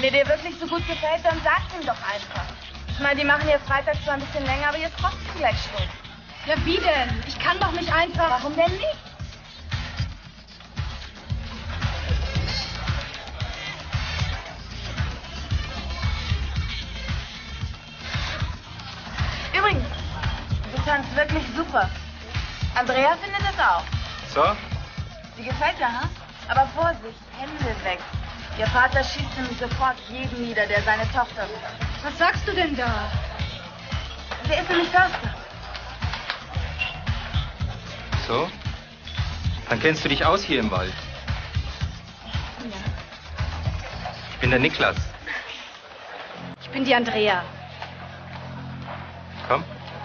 Wenn dir wirklich so gut gefällt, dann sag's ihm doch einfach. Ich meine, die machen jetzt freitags zwar ein bisschen länger, aber jetzt trotzdem gleich Schluss. Ja, wie denn? Ich kann doch nicht einfach... Warum denn nicht? Übrigens, du tanzt wirklich super. Andrea findet es auch. So? Sie gefällt dir, ha? Aber Vorsicht, Hände weg. Ihr Vater schießt nämlich sofort jeden nieder, der seine Tochter will. Was sagst du denn da? Der ist nämlich Förster. So? Dann kennst du dich aus hier im Wald. Ja. Ich bin der Niklas. Ich bin die Andrea. Komm.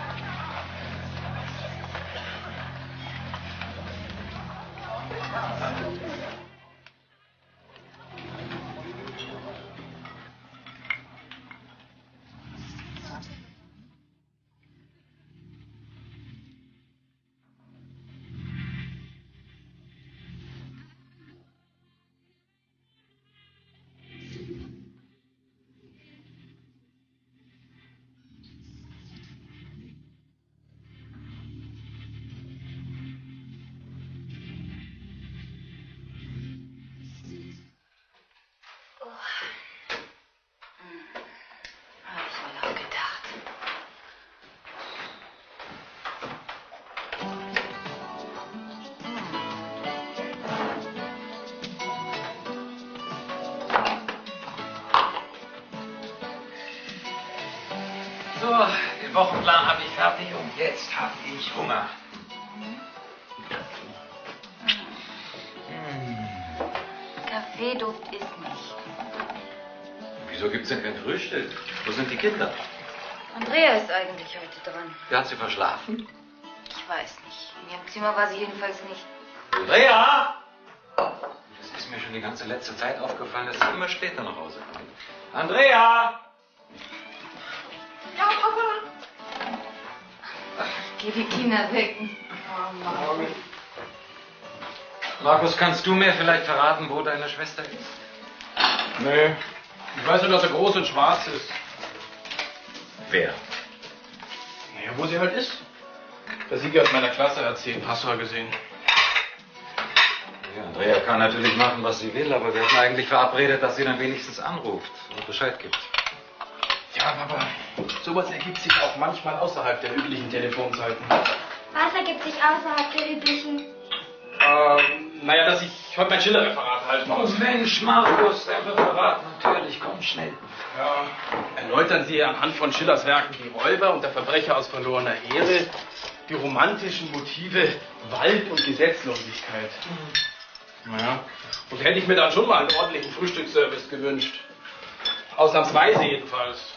So, den Wochenplan habe ich fertig und jetzt habe ich Hunger. Kaffeeduft ist nicht. Wieso gibt's denn kein Frühstück? Wo sind die Kinder? Andrea ist eigentlich heute dran. Wer hat sie verschlafen? Ich weiß nicht. In ihrem Zimmer war sie jedenfalls nicht. Andrea! Das ist mir schon die ganze letzte Zeit aufgefallen, dass sie immer später nach Hause kommt. Andrea! Ja, Papa. Geh die Kinder wecken. Oh Mann. Markus, kannst du mir vielleicht verraten, wo deine Schwester ist? Nee. Ich weiß nur, dass er groß und schwarz ist. Wer? Naja, wo sie halt ist. Der Sieger aus meiner Klasse hat sie in Passau gesehen. Ja, Andrea kann natürlich machen, was sie will, aber wir hatten eigentlich verabredet, dass sie dann wenigstens anruft und Bescheid gibt. Ja, Papa, sowas ergibt sich auch manchmal außerhalb der üblichen Telefonzeiten. Was ergibt sich außerhalb der üblichen? Naja, dass ich heute mein Schiller-Referat halten muss. Oh Mensch, Markus, dein Referat, natürlich, komm schnell. Ja, erläutern Sie anhand von Schillers Werken die Räuber und der Verbrecher aus verlorener Ehre, die romantischen Motive Wald und Gesetzlosigkeit. Naja, und hätte ich mir dann schon mal einen ordentlichen Frühstücksservice gewünscht. Ausnahmsweise jedenfalls.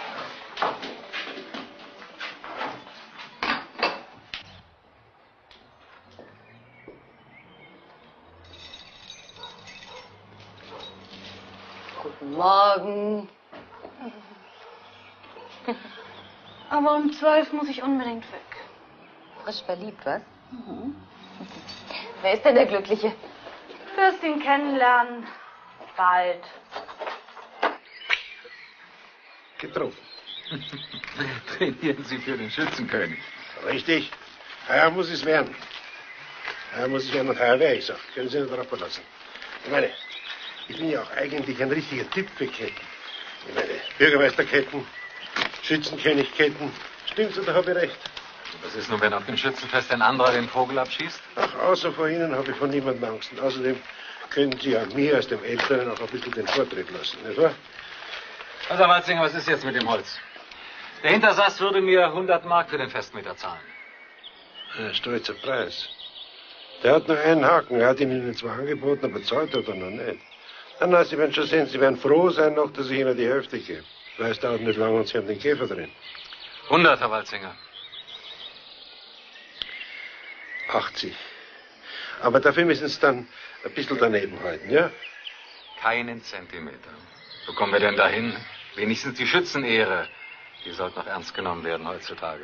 Guten Morgen. Aber um 12 muss ich unbedingt weg. Frisch verliebt, was? Wer ist denn der Glückliche? Du wirst ihn kennenlernen. Bald. Getroffen. Trainieren Sie für den Schützenkönig. Richtig. Heuer muss es werden. Heuer muss es werden und heuer wäre ich auch. Können Sie nicht darauf verlassen. Ich meine, ich bin ja auch eigentlich ein richtiger Typ für Ketten. Ich meine, Bürgermeisterketten, Schützenkönigketten. Stimmt's oder habe ich recht? Was ist nun, wenn auf dem Schützenfest ein anderer den Vogel abschießt? Ach, außer vor Ihnen habe ich von niemandem Angst. Und außerdem können Sie ja mir als dem Älteren auch ein bisschen den Vortritt lassen, nicht wahr? Also, Herr Walzinger, was ist jetzt mit dem Holz? Der Hintersatz würde mir 100 Mark für den Festmeter zahlen. Ein stolzer Preis. Der hat nur einen Haken. Er hat Ihnen zwar angeboten, aber zahlt hat er noch nicht. Na, Sie werden schon sehen, Sie werden froh sein noch, dass ich Ihnen die Hälfte gebe. Weil es dauert nicht lange und Sie haben den Käfer drin. 100, Herr Walzinger. 80. Aber dafür müssen Sie dann ein bisschen daneben halten, ja? Keinen Zentimeter. Wo kommen wir denn dahin? Wenigstens die Schützenehre. Die sollte noch ernst genommen werden heutzutage.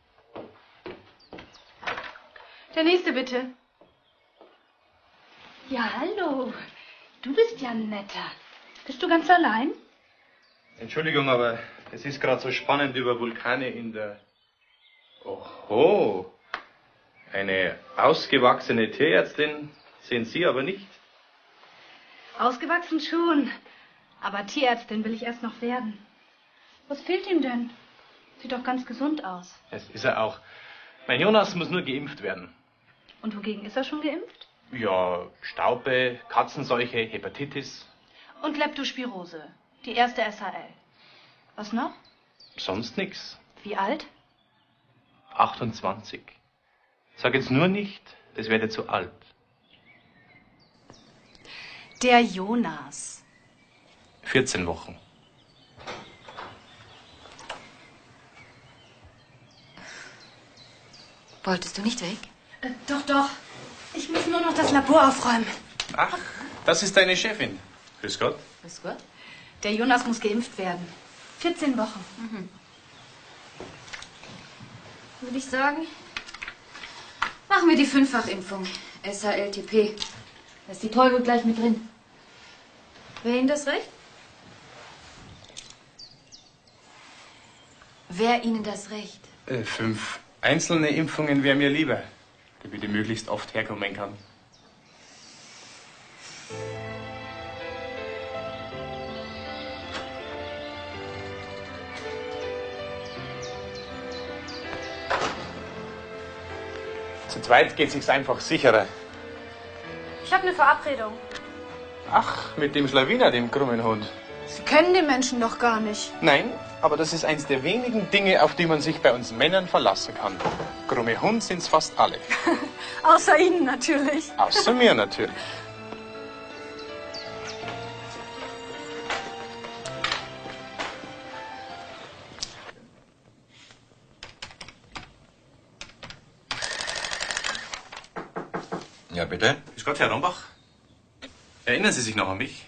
Der nächste bitte. Ja, hallo. Du bist ja ein Netter. Bist du ganz allein? Entschuldigung, aber es ist gerade so spannend über Vulkane in der... Oho. Eine ausgewachsene Tierärztin sehen Sie aber nicht. Ausgewachsen schon. Aber Tierärztin will ich erst noch werden. Was fehlt ihm denn? Sieht doch ganz gesund aus. Das ist er auch. Mein Jonas muss nur geimpft werden. Und wogegen ist er schon geimpft? Ja, Staupe, Katzenseuche, Hepatitis. Und Leptospirose. Die erste SHL. Was noch? Sonst nix. Wie alt? 28. Sag jetzt nur nicht, es werde zu alt. Der Jonas. 14 Wochen. Wolltest du nicht weg? Doch. Ich muss nur noch das Labor aufräumen. Ach, das ist deine Chefin. Grüß Gott. Grüß Gott. Der Jonas muss geimpft werden. 14 Wochen. Würde ich sagen, machen wir die 5-fach-Impfung. SHLTP. Da ist die Teufel gleich mit drin. Wäre Ihnen das recht? Wäre Ihnen das recht? 5 einzelne Impfungen wäre mir lieber, damit ich möglichst oft herkommen kann. Zu zweit geht sich's einfach sicherer. Ich habe eine Verabredung. Ach, mit dem Schlawiner, dem krummen Hund. Sie kennen den Menschen doch gar nicht. Nein, aber das ist eins der wenigen Dinge, auf die man sich bei uns Männern verlassen kann. Krumme Hund sind's fast alle. Außer Ihnen natürlich. Außer mir natürlich. Ja, bitte? Grüß Gott, Herr Rombach. Erinnern Sie sich noch an mich?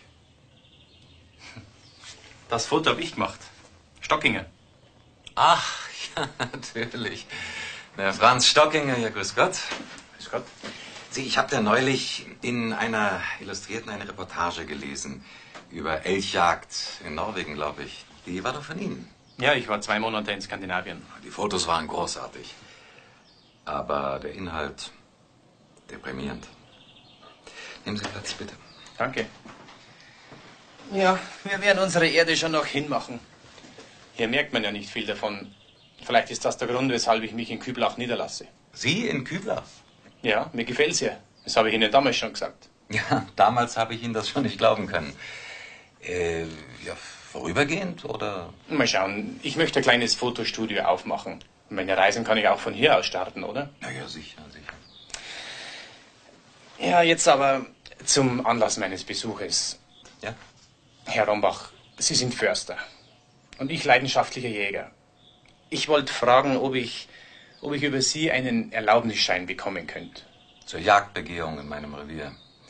Das Foto habe ich gemacht. Stockinger. Ach, ja, natürlich. Der Franz Stockinger, ja, grüß Gott. Grüß Gott. Sie, ich habe da neulich in einer Illustrierten eine Reportage gelesen über Elchjagd in Norwegen, glaube ich. Die war doch von Ihnen. Ja, ich war 2 Monate in Skandinavien. Die Fotos waren großartig. Aber der Inhalt deprimierend. Nehmen Sie Platz, bitte. Danke. Ja, wir werden unsere Erde schon noch hinmachen. Hier merkt man ja nicht viel davon. Vielleicht ist das der Grund, weshalb ich mich in Küblach niederlasse. Sie in Küblach? Ja, mir gefällt's hier. Das habe ich Ihnen damals schon gesagt. Ja, damals habe ich Ihnen das schon nicht glauben können. Ja, vorübergehend oder? Mal schauen, ich möchte ein kleines Fotostudio aufmachen. Meine Reisen kann ich auch von hier aus starten, oder? Na ja, sicher, sicher. Ja, jetzt aber zum Anlass meines Besuches. Ja? Herr Rombach, Sie sind Förster und ich leidenschaftlicher Jäger. Ich wollte fragen, ob ich über Sie einen Erlaubnisschein bekommen könnte. Zur Jagdbegehung in meinem Revier.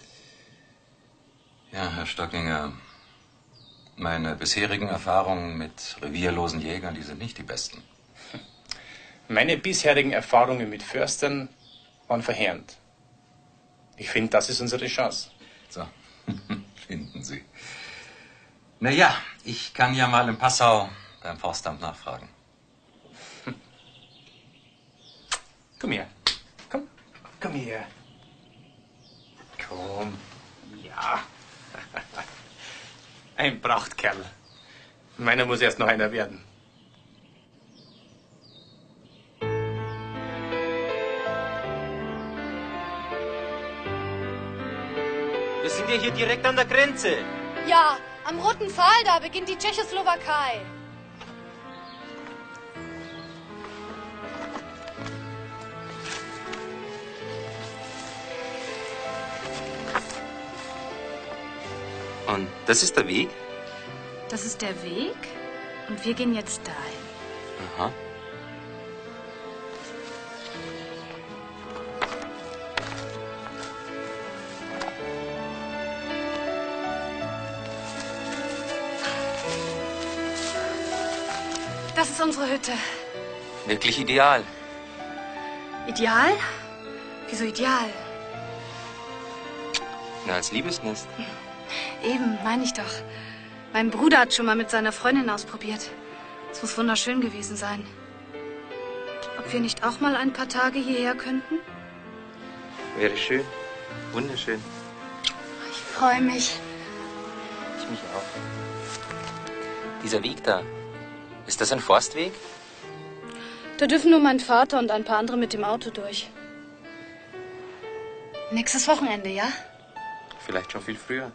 Ja, Herr Stockinger, meine bisherigen Erfahrungen mit revierlosen Jägern, die sind nicht die besten. Meine bisherigen Erfahrungen mit Förstern waren verheerend. Ich finde, das ist unsere Chance. So, finden Sie. Na ja, ich kann ja mal in Passau beim Forstamt nachfragen. Komm her. Komm her. Komm. Ja. Ein Prachtkerl. Meiner muss erst noch einer werden. Wir sind ja hier direkt an der Grenze. Ja, am Roten Pfahl, da beginnt die Tschechoslowakei. Und das ist der Weg? Das ist der Weg und wir gehen jetzt dahin. Aha. Das ist unsere Hütte. Wirklich ideal. Ideal? Wieso ideal? Na, als Liebesnest. Eben, meine ich doch. Mein Bruder hat schon mal mit seiner Freundin ausprobiert. Es muss wunderschön gewesen sein. Ob wir nicht auch mal ein paar Tage hierher könnten? Wäre schön. Wunderschön. Ich freue mich. Ich mich auch. Dieser Weg da, ist das ein Forstweg? Da dürfen nur mein Vater und ein paar andere mit dem Auto durch. Nächstes Wochenende, ja? Vielleicht schon viel früher.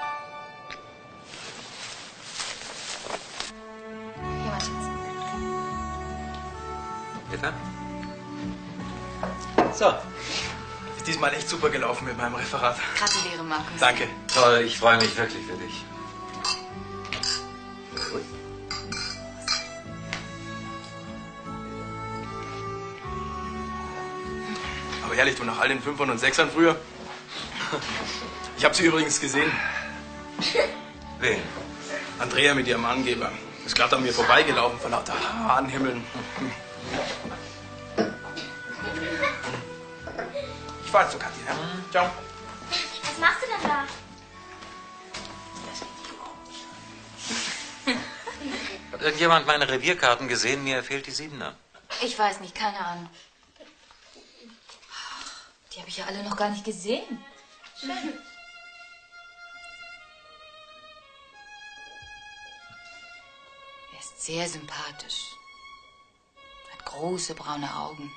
Hier, mein Schatz. Bitte? So. Ist diesmal echt super gelaufen mit meinem Referat. Gratuliere, Markus. Danke. Toll, ich freue mich wirklich für dich. Aber ehrlich, du, nach all den Fünfern und Sechsern früher. Ich habe sie übrigens gesehen. Wen? Andrea mit ihrem Angeber. Ist glatt an mir vorbeigelaufen vor lauter Hahnhimmeln. Ich fahr zu Kathi, ja? Ciao. Was machst du denn da? Hat irgendjemand meine Revierkarten gesehen? Mir fehlt die 7er. Ich weiß nicht, keine Ahnung. Die habe ich ja alle noch gar nicht gesehen. Schön. Er ist sehr sympathisch. Hat große braune Augen.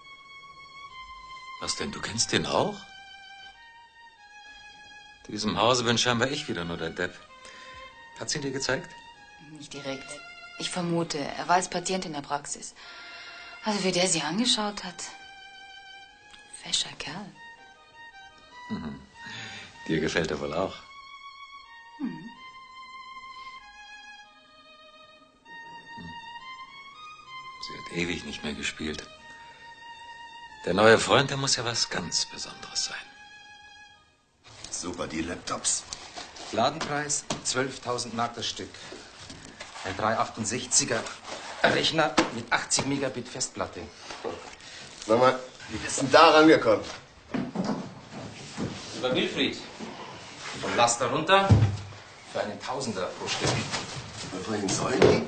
Was denn, du kennst den auch? In diesem Hause bin scheinbar ich wieder nur der Depp. Hat sie ihn dir gezeigt? Nicht direkt. Ich vermute, er war als Patient in der Praxis. Also wie der sie angeschaut hat. Fescher Kerl. Mhm. Dir gefällt er wohl auch. Mhm. Sie hat ewig nicht mehr gespielt. Der neue Freund, der muss ja was ganz Besonderes sein. Super, die Laptops. Ladenpreis 12.000 Mark das Stück. Ein 368er Rechner mit 80 Megabit Festplatte. Sag mal, wie bist denn da rangekommen? Über Wilfried. Vom Laster runter für einen Tausender pro Stück. Übrigens sollen die?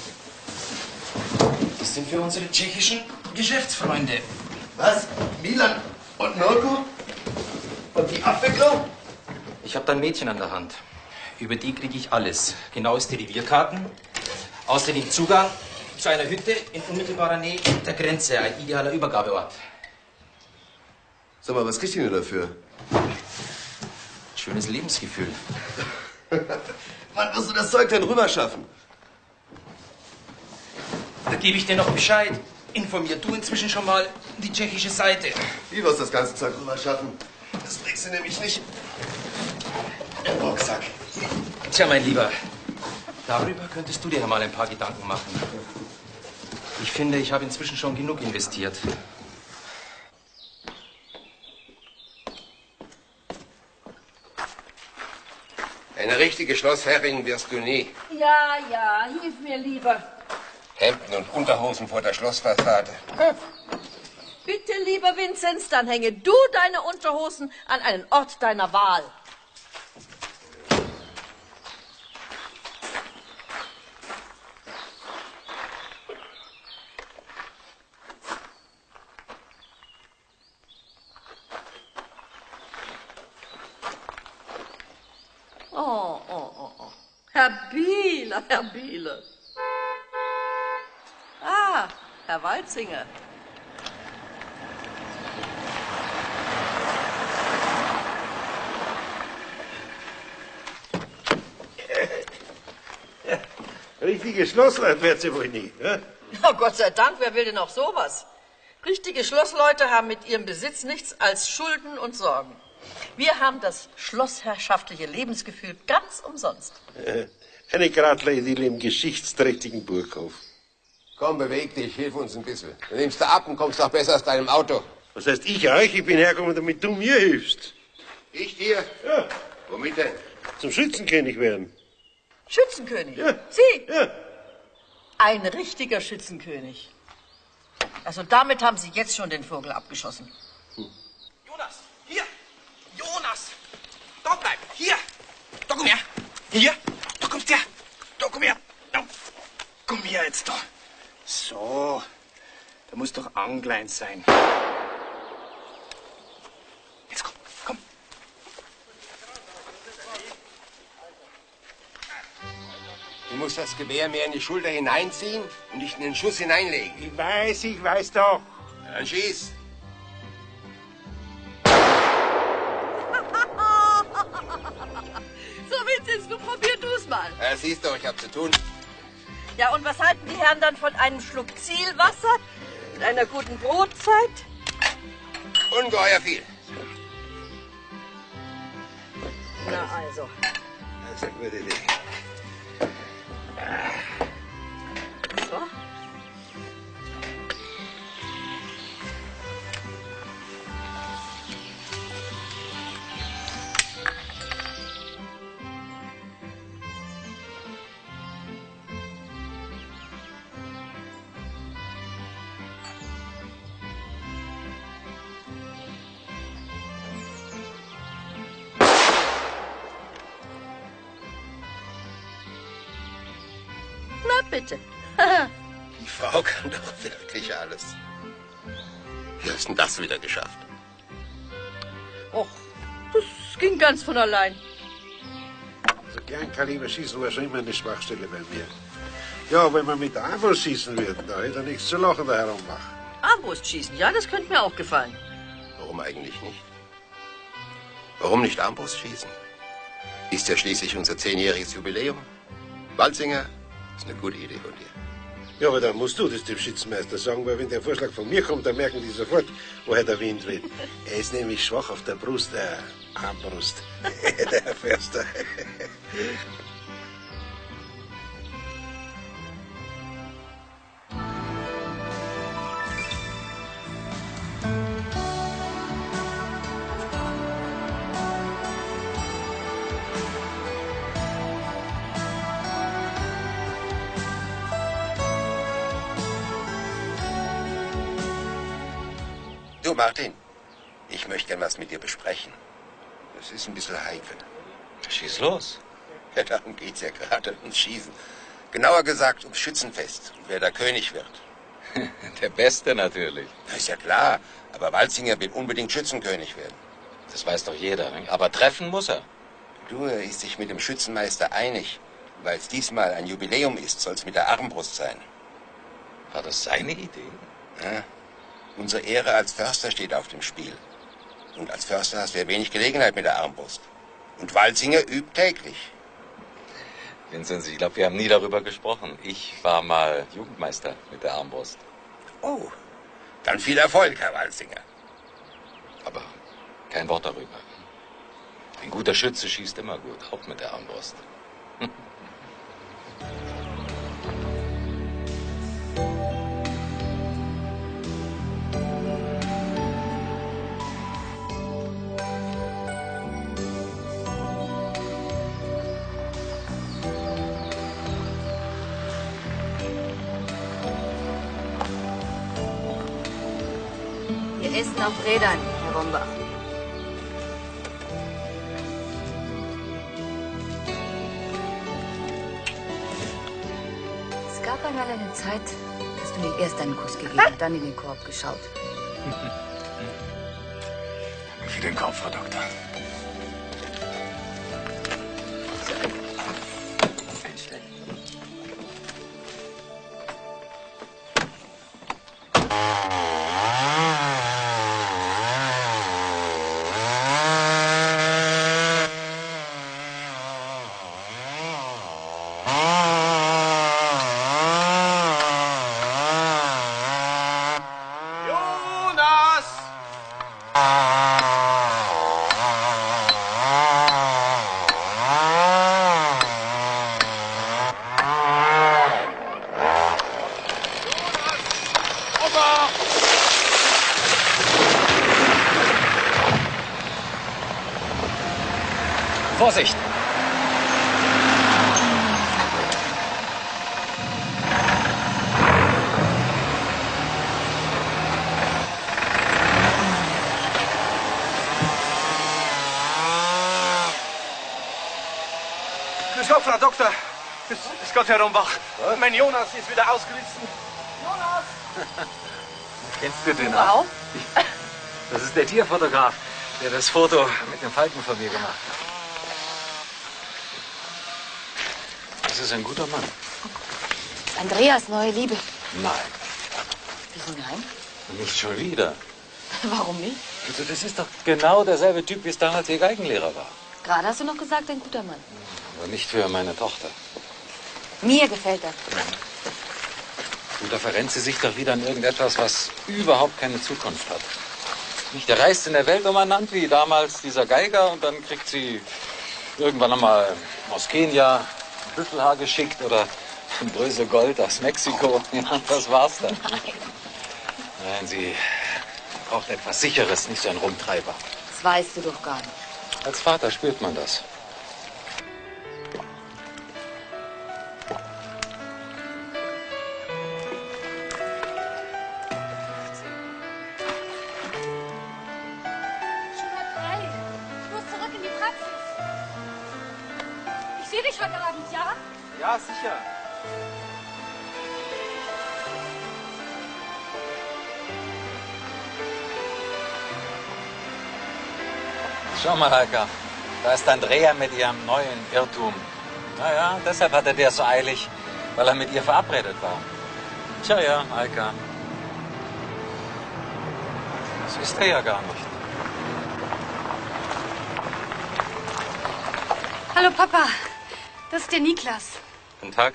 Das sind für unsere tschechischen Geschäftsfreunde. Was? Milan und Mirko? Und die Abwicklung? Ich habe da ein Mädchen an der Hand. Über die kriege ich alles. Genaueste Revierkarten. Außerdem Zugang zu einer Hütte in unmittelbarer Nähe der Grenze. Ein idealer Übergabeort. Sag mal, was kriegst du denn dafür? Schönes Lebensgefühl. Wann wirst du das Zeug denn rüberschaffen? Da gebe ich dir noch Bescheid. Informier du inzwischen schon mal die tschechische Seite. Wie wirst du das ganze Zeug rüberschaffen? Das bringst du nämlich nicht im Rucksack. Tja, mein Lieber, darüber könntest du dir ja mal ein paar Gedanken machen. Ich finde, ich habe inzwischen schon genug investiert. Eine richtige Schlossherrin wirst du nie. Ja, ja, hilf mir lieber. Hemden und Unterhosen vor der Schlossfassade. Bitte, lieber Vinzenz, dann hänge du deine Unterhosen an einen Ort deiner Wahl. Oh, oh, oh, oh. Herr Biele, Herr Biele. Ah, Herr Walzinger. Richtige Schlossleute wird sie wohl nie. Ja? Oh, Gott sei Dank, wer will denn auch sowas? Richtige Schlossleute haben mit ihrem Besitz nichts als Schulden und Sorgen. Wir haben das schlossherrschaftliche Lebensgefühl ganz umsonst. Eine Gradleidin im geschichtsträchtigen Burghof. Komm, beweg dich, hilf uns ein bisschen. Du nimmst da ab und kommst noch besser aus deinem Auto. Was heißt ich euch? Ich bin hergekommen, damit du mir hilfst. Ich dir? Ja. Womit denn? Zum Schützenkönig werden. Schützenkönig? Ja. Sie? Ja. Ein richtiger Schützenkönig. Also damit haben Sie jetzt schon den Vogel abgeschossen. Jonas, hier! Jonas! Da Hier! Da komm her! Hier! Da kommst her! Da komm her! Da. Komm her jetzt da! So. Da muss doch angeleint sein. Jetzt komm, komm. Du musst das Gewehr mehr in die Schulter hineinziehen und nicht in den Schuss hineinlegen. Ich weiß doch. Dann schieß. So witzig, du probier du's mal. Ja, siehst du, ich hab zu tun. Ja, und was halten die Herren dann von einem Schluck Zielwasser und einer guten Brotzeit? Ungeheuer viel. Na also. Das ist eine gute Idee. So. Na bitte. Die Frau kann doch wirklich alles. Wie hast du denn das wieder geschafft? Och, das ging ganz von allein. Also Kleinkaliber schießen war schon immer eine Schwachstelle bei mir. Ja, wenn man mit Armbrust schießen würde, da hätte er nichts zu lachen da herummachen. Armbrustschießen, ja, das könnte mir auch gefallen. Warum eigentlich nicht? Warum nicht Armbrustschießen? Ist ja schließlich unser 10-jähriges Jubiläum. Walzinger, ist eine gute Idee von dir. Ja, aber dann musst du das dem Schützenmeister sagen, weil wenn der Vorschlag von mir kommt, dann merken die sofort, woher der Wind weht. Er ist nämlich schwach auf der Brust, Armbrust. Der Herr Förster. Du, Martin, ich möchte gern was mit dir besprechen. Das ist ein bisschen heikel. Schieß los. Ja, darum geht's ja gerade, ums Schießen. Genauer gesagt, ums Schützenfest und wer da König wird. Der Beste natürlich. Das ist ja klar, aber Walzinger will unbedingt Schützenkönig werden. Das weiß doch jeder. Ne? Aber treffen muss er. Du, er ist sich mit dem Schützenmeister einig. Weil es diesmal ein Jubiläum ist, soll es mit der Armbrust sein. War das seine Idee? Ja. Unsere Ehre als Förster steht auf dem Spiel. Und als Förster hast du ja wenig Gelegenheit mit der Armbrust. Und Walzinger übt täglich. Vinzenz, ich glaube, wir haben nie darüber gesprochen. Ich war mal Jugendmeister mit der Armbrust. Oh, dann viel Erfolg, Herr Walzinger. Aber kein Wort darüber. Ein guter Schütze schießt immer gut, auch mit der Armbrust. Wir essen auf Rädern, Herr Rombach. Es gab einmal eine Zeit, dass du mir erst einen Kuss gegeben und dann in den Korb geschaut. Danke für den Kopf, Frau Doktor. Vorsicht! Grüß Gott, Frau Doktor. Grüß Gott, Herr Rombach. Mein Jonas ist wieder ausgerissen. Jonas! Kennst du den auch? Das ist der Tierfotograf, der das Foto mit dem Falken von mir gemacht hat. Das ist ein guter Mann. Andreas neue Liebe. Nein, Wieso nein? nicht schon wieder. Warum nicht? Also das ist doch genau derselbe Typ, wie es damals ihr Geigenlehrer war. Gerade hast du noch gesagt, ein guter Mann. Aber nicht für meine Tochter. Mir gefällt er. Und da verrennt sie sich doch wieder in irgendetwas, was überhaupt keine Zukunft hat. Nicht, der reist in der Welt umeinander, wie damals dieser Geiger, und dann kriegt sie irgendwann einmal aus Kenia ein Büffelhaar geschickt oder ein Brösel Gold aus Mexiko. Ja, das war's dann. Nein, sie braucht etwas Sicheres, nicht so ein Rumtreiber. Das weißt du doch gar nicht. Als Vater spürt man das. Ich muss zurück in die Praxis. Ich sehe dich heute Abend, ja? Ja, sicher. Schau mal, Heika, da ist Andrea mit ihrem neuen Irrtum. Naja, deshalb hat er dir so eilig, weil er mit ihr verabredet war. Tja, ja, Heika. Das ist er ja gar nicht. Hallo Papa, das ist der Niklas. Guten Tag.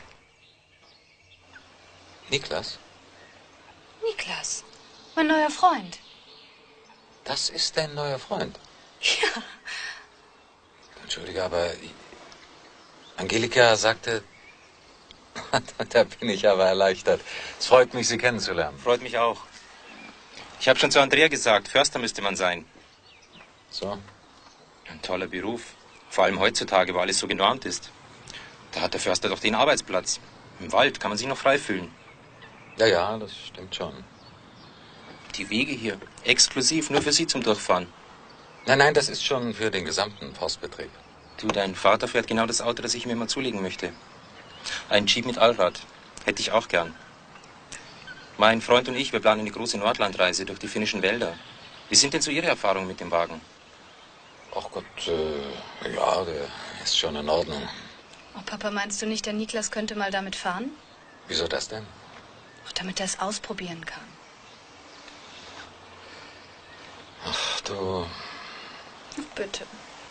Niklas, Niklas, mein neuer Freund. das ist dein neuer Freund. Ja. Entschuldige, aber Angelika sagte, da bin ich aber erleichtert. Es freut mich, Sie kennenzulernen. Freut mich auch. Ich habe schon zu Andrea gesagt, Förster müsste man sein. So? Ein toller Beruf. Vor allem heutzutage, wo alles so genormt ist. Da hat der Förster doch den Arbeitsplatz. Im Wald kann man sich noch frei fühlen. Ja, ja, das stimmt schon. Die Wege hier, exklusiv, nur für Sie zum Durchfahren. Nein, nein, das ist schon für den gesamten Forstbetrieb. Du, dein Vater fährt genau das Auto, das ich mir mal zulegen möchte. Ein Jeep mit Allrad. Hätte ich auch gern. Mein Freund und ich, wir planen eine große Nordlandreise durch die finnischen Wälder. Wie sind denn so Ihre Erfahrungen mit dem Wagen? Ach Gott, ja, der ist schon in Ordnung. Oh, Papa, meinst du nicht, der Niklas könnte mal damit fahren? Wieso das denn? Ach, damit er es ausprobieren kann. Ach, du... Bitte.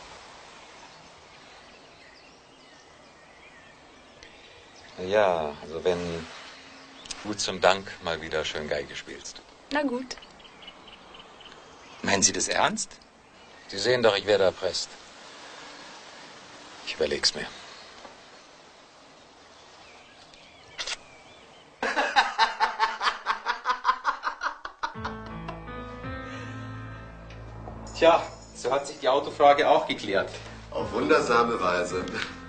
Ja, also wenn du zum Dank mal wieder schön Geige spielst. Na gut. Meinen Sie das ernst? Sie sehen doch, ich werde erpresst. Ich überleg's mir. Tja, so hat sich die Autofrage auch geklärt. Auf wundersame Weise.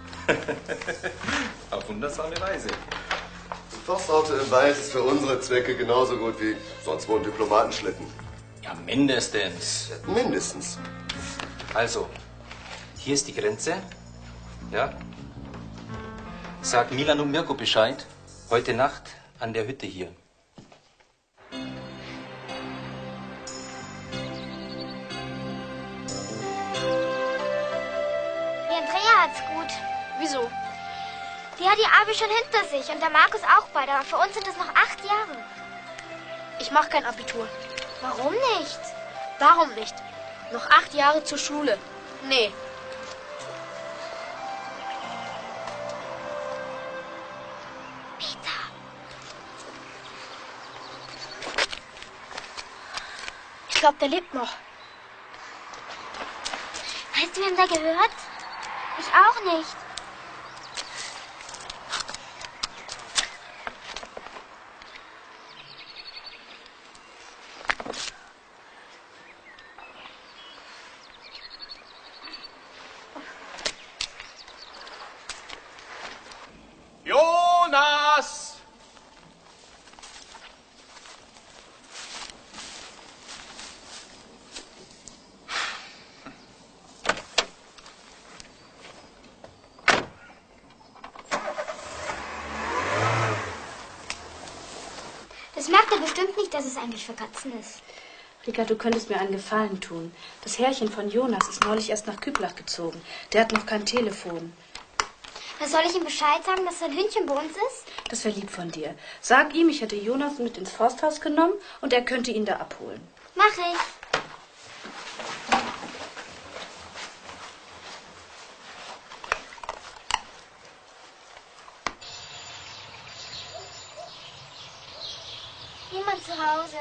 Auf wundersame Weise. Ein Forstauto im Wald ist für unsere Zwecke genauso gut wie sonst wo ein Diplomatenschlitten. Ja, mindestens. Mindestens. Also, hier ist die Grenze. Ja. Sag Milan und Mirko Bescheid. Heute Nacht an der Hütte hier. Die Andrea hat's gut. Wieso? Die hat ihr Abi schon hinter sich und der Markus auch bald, aber für uns sind es noch 8 Jahre. Ich mache kein Abitur. Warum nicht? Warum nicht? Noch 8 Jahre zur Schule. Nee. Peter. Ich glaube, der lebt noch. Weißt du, wem der gehört? Ich auch nicht. Jonas! merkt er bestimmt nicht, dass es eigentlich für Katzen ist. Rika, du könntest mir einen Gefallen tun. Das Herrchen von Jonas ist neulich erst nach Küblach gezogen. Der hat noch kein Telefon. Soll ich ihm Bescheid sagen, dass sein Hündchen bei uns ist? Das wäre lieb von dir. Sag ihm, ich hätte Jonas mit ins Forsthaus genommen und er könnte ihn da abholen. Mach ich. Niemand zu Hause.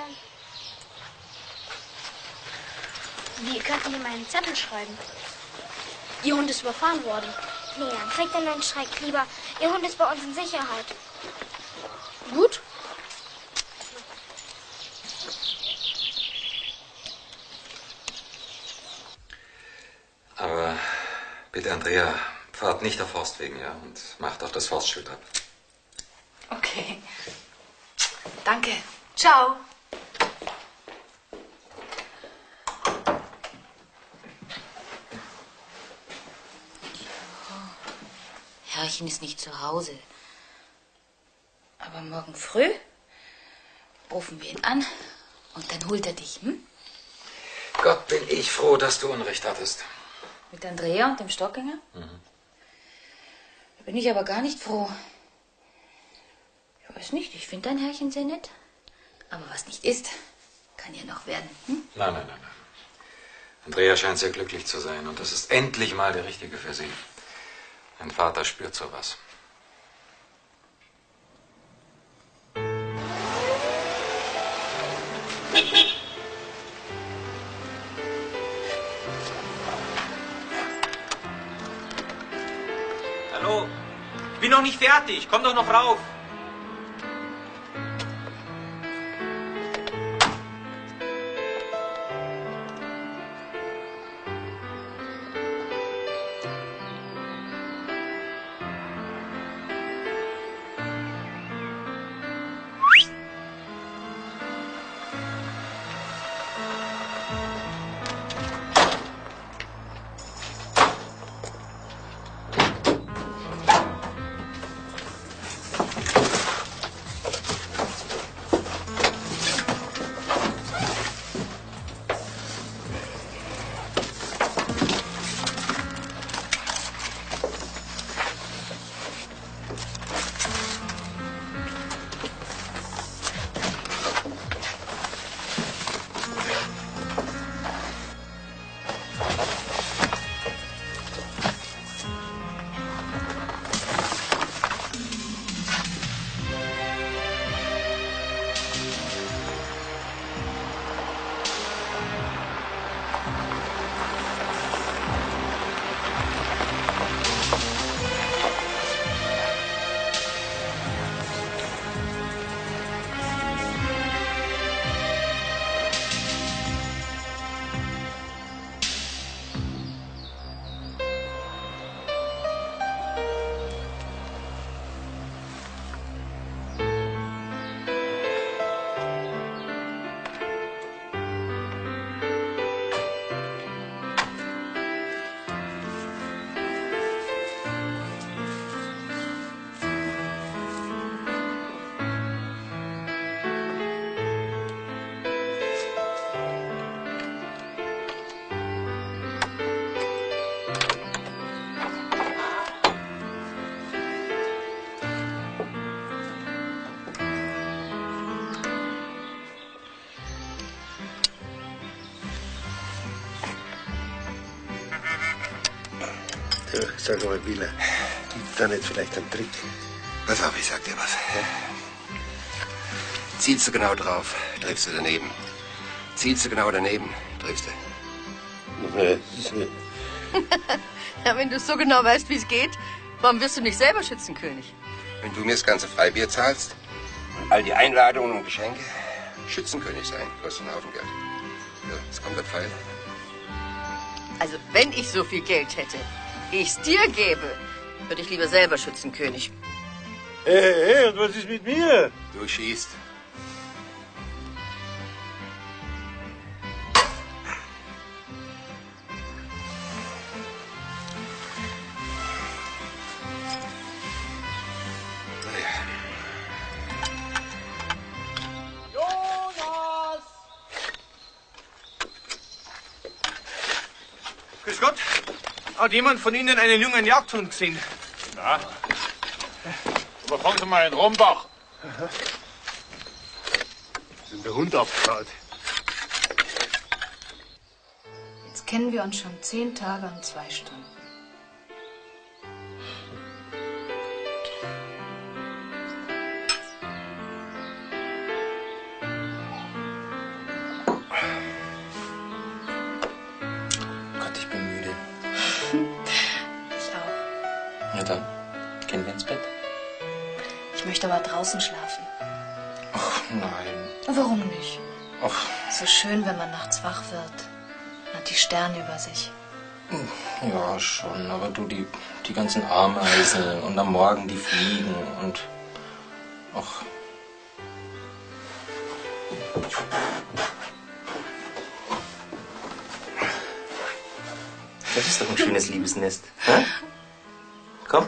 Wir könnten ihm einen Zettel schreiben. Ihr Hund ist überfahren worden. Nee, dann kriegt er einen Schreck. Lieber, Ihr Hund ist bei uns in Sicherheit. Gut. Aber bitte, Andrea, fahrt nicht auf Forstwegen, ja? Und macht auch das Forstschild ab. Okay. Danke. Ciao. Herrchen ist nicht zu Hause. Aber morgen früh rufen wir ihn an und dann holt er dich, hm? Gott, bin ich froh, dass du Unrecht hattest. Mit Andrea und dem Stockgänger? Mhm. Da bin ich aber gar nicht froh. Ich weiß nicht, ich finde dein Herrchen sehr nett. Aber was nicht ist, kann ja noch werden, hm? Nein, nein, nein, nein. Andrea scheint sehr glücklich zu sein und das ist endlich mal der Richtige für sie. Mein Vater spürt sowas. Hallo? Ich bin noch nicht fertig. Komm doch noch rauf. Sag mal, Wieler, gibt's da nicht vielleicht einen Trick? Pass auf, ich sag dir was. Zielst du genau drauf, triffst du daneben. Zielst du genau daneben, triffst du. Ja, wenn du so genau weißt, wie es geht, warum wirst du nicht selber Schützenkönig? Wenn du mir das ganze Freibier zahlst und all die Einladungen und Geschenke, Schützenkönig sein, kostet einen Haufen Geld. Ja, jetzt kommt der Pfeil. Also, wenn ich so viel Geld hätte, wie ich es dir gebe, würde ich lieber selber Schützenkönig. Hey, und was ist mit mir? Du schießt. Gott, hat jemand von Ihnen einen jungen Jagdhund gesehen? Na? Aber kommen Sie mal in Rombach. Sind der Hund abgehauen? Jetzt kennen wir uns schon 10 Tage und 2 Stunden. Gott, ich bin müde. Ich auch. Na dann, gehen wir ins Bett. Ich möchte aber draußen schlafen. Ach, nein. Warum nicht? Ach. So schön, wenn man nachts wach wird. Man hat die Sterne über sich. Ja, schon, aber du, die ganzen Ameisen und am Morgen die Fliegen und... Ach. Das ist doch ein schönes Liebesnest. Hä? Komm.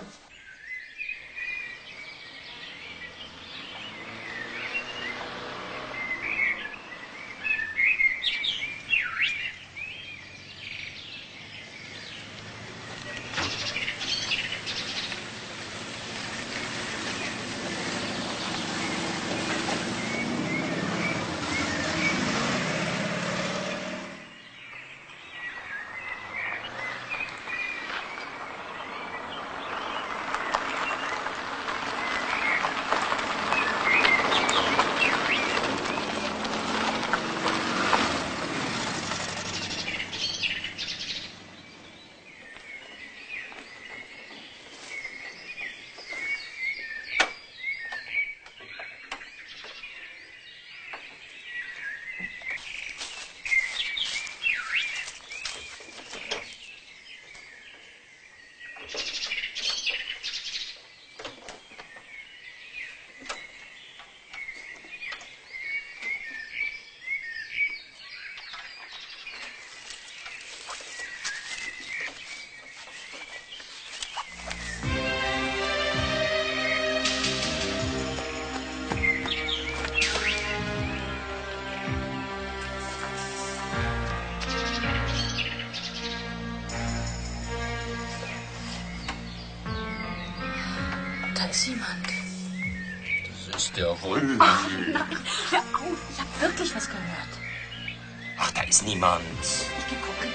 Da ist jemand. Das ist der wohl. Ach nein, hör auf. Ich habe wirklich was gehört. Ach, da ist niemand. Ich geh gucken.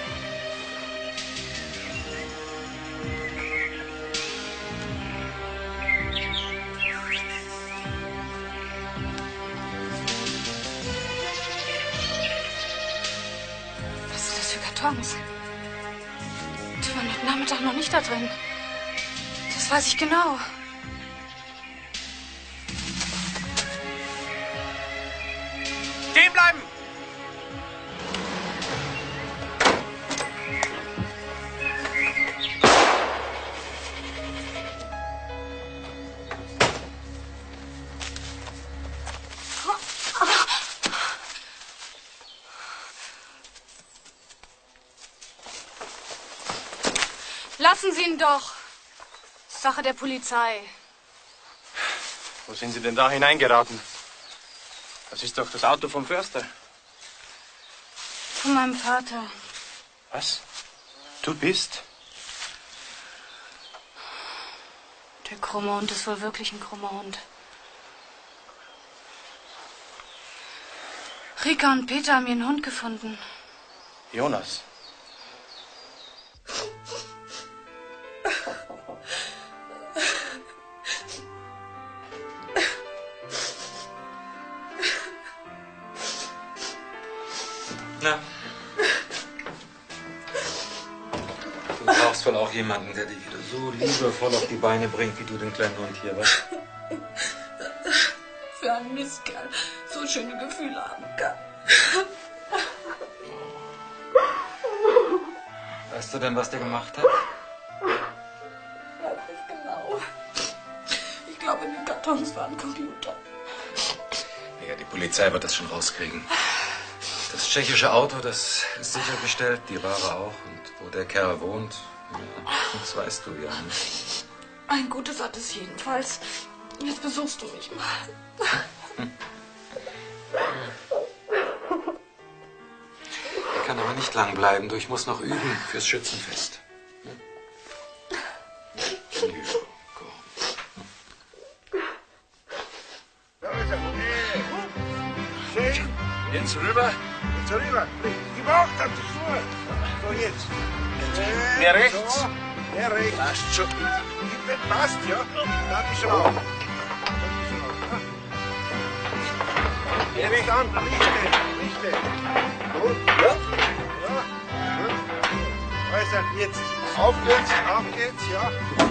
Was sind das für Kartons? Die waren heute Nachmittag noch nicht da drin. Das weiß ich genau. Stehen bleiben! Lassen Sie ihn doch. Sache der Polizei. Wo sind Sie denn da hineingeraten? Das ist doch das Auto vom Förster. Von meinem Vater. Was? Du bist? Der krumme Hund ist wohl wirklich ein krummer Hund. Rika und Peter haben ihren Hund gefunden. Jonas. Na? Du brauchst wohl auch jemanden, der dich wieder so liebevoll auf die Beine bringt, wie du den kleinen Hund hier, was? Für einen Mistkerl so schöne Gefühle haben kann. Weißt du denn, was der gemacht hat? Weiß nicht genau. Ich glaube, in den Kartons war ein Computer. Ja, die Polizei wird das schon rauskriegen. Das tschechische Auto, das ist sichergestellt, die Ware auch. Und wo der Kerl wohnt, ja, das weißt du ja nicht. Ein gutes hat es jedenfalls. Jetzt besuchst du mich mal. Er kann aber nicht lang bleiben. Du, ich muss noch üben fürs Schützenfest. Schön. Jetzt rüber. Jetzt rüber. Gemacht hat die Schuhe. So, jetzt. Mehr rechts. So. Mehr rechts. Passt schon. Passt, ja. Dann ist schon auf. Jetzt an. Richte. Gut. Ja. Ja. Gut. Also, jetzt. Auf geht's, ja.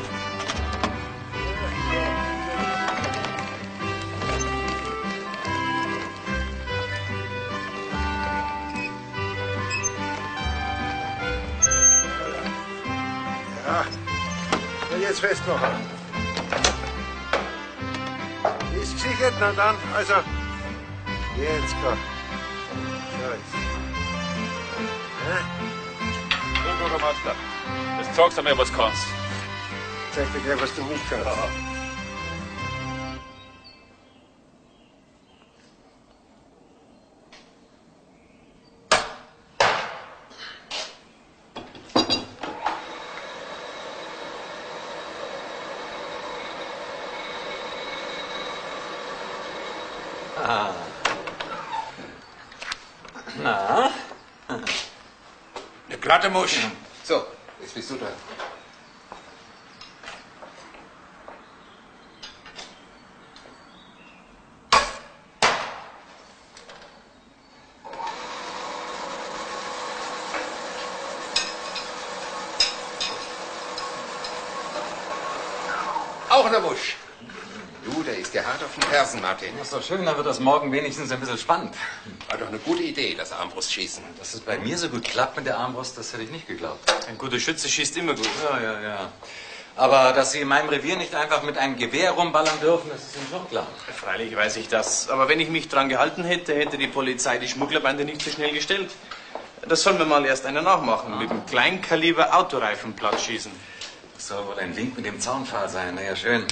Ja, jetzt festmachen. Ist gesichert, na dann, also, jetzt komm. So ist. So, Bürgermeister, jetzt sagst du mir, was du kannst. Zeig dir gleich, was du nicht kannst. Ja. Na? Eine glatte Musch. So, jetzt bist du dran. Auch eine Musch. Du, der ist ja hart auf den Fersen, Martin. Das ist doch schön, dann wird das morgen wenigstens ein bisschen spannend. War doch eine gute Idee, das Armbrustschießen. Dass es bei mir so gut klappt mit der Armbrust, das hätte ich nicht geglaubt. Ein guter Schütze schießt immer gut. Ja. Aber dass Sie in meinem Revier nicht einfach mit einem Gewehr rumballern dürfen, das ist Ihnen schon klar. Freilich weiß ich das. Aber wenn ich mich dran gehalten hätte, hätte die Polizei die Schmugglerbande nicht so schnell gestellt. Das sollen wir mal erst einer nachmachen. Mit dem Kleinkaliber Autoreifen platt schießen. Das soll wohl ein Wink mit dem Zaunpfahl sein. Na ja, schön.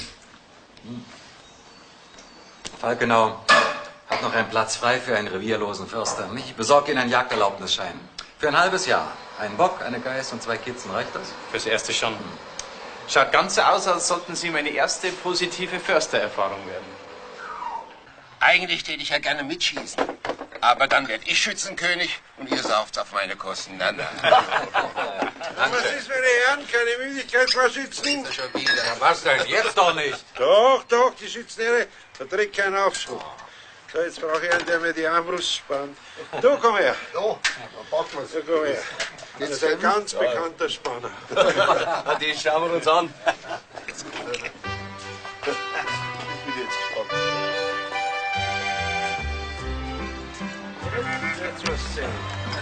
Falkenau hat noch einen Platz frei für einen revierlosen Förster. Ich besorge Ihnen einen Jagderlaubnisschein. Für ein halbes Jahr. Einen Bock, eine Geiß und 2 Kitzen. Reicht das? Fürs Erste schon. Schaut ganz so aus, als sollten Sie meine erste positive Förstererfahrung werden. Eigentlich täte ich ja gerne mitschießen. Aber dann werd ich Schützenkönig und ihr sauft auf meine Kosten. Na. Was ist, meine Herren? Keine Müdigkeit, Frau Schützen? Schon wieder. Ja, was denn? Jetzt doch nicht. Doch, die Schützenehre, da trägt kein Aufschub. So, jetzt brauche ich einen, der mir die Armbrust spannt. Du, komm her. So, packen wir So, komm her. Das ist ein ganz bekannter Spanner. Die schauen wir uns an. Ich bin jetzt gespannt. Jetzt was sehen.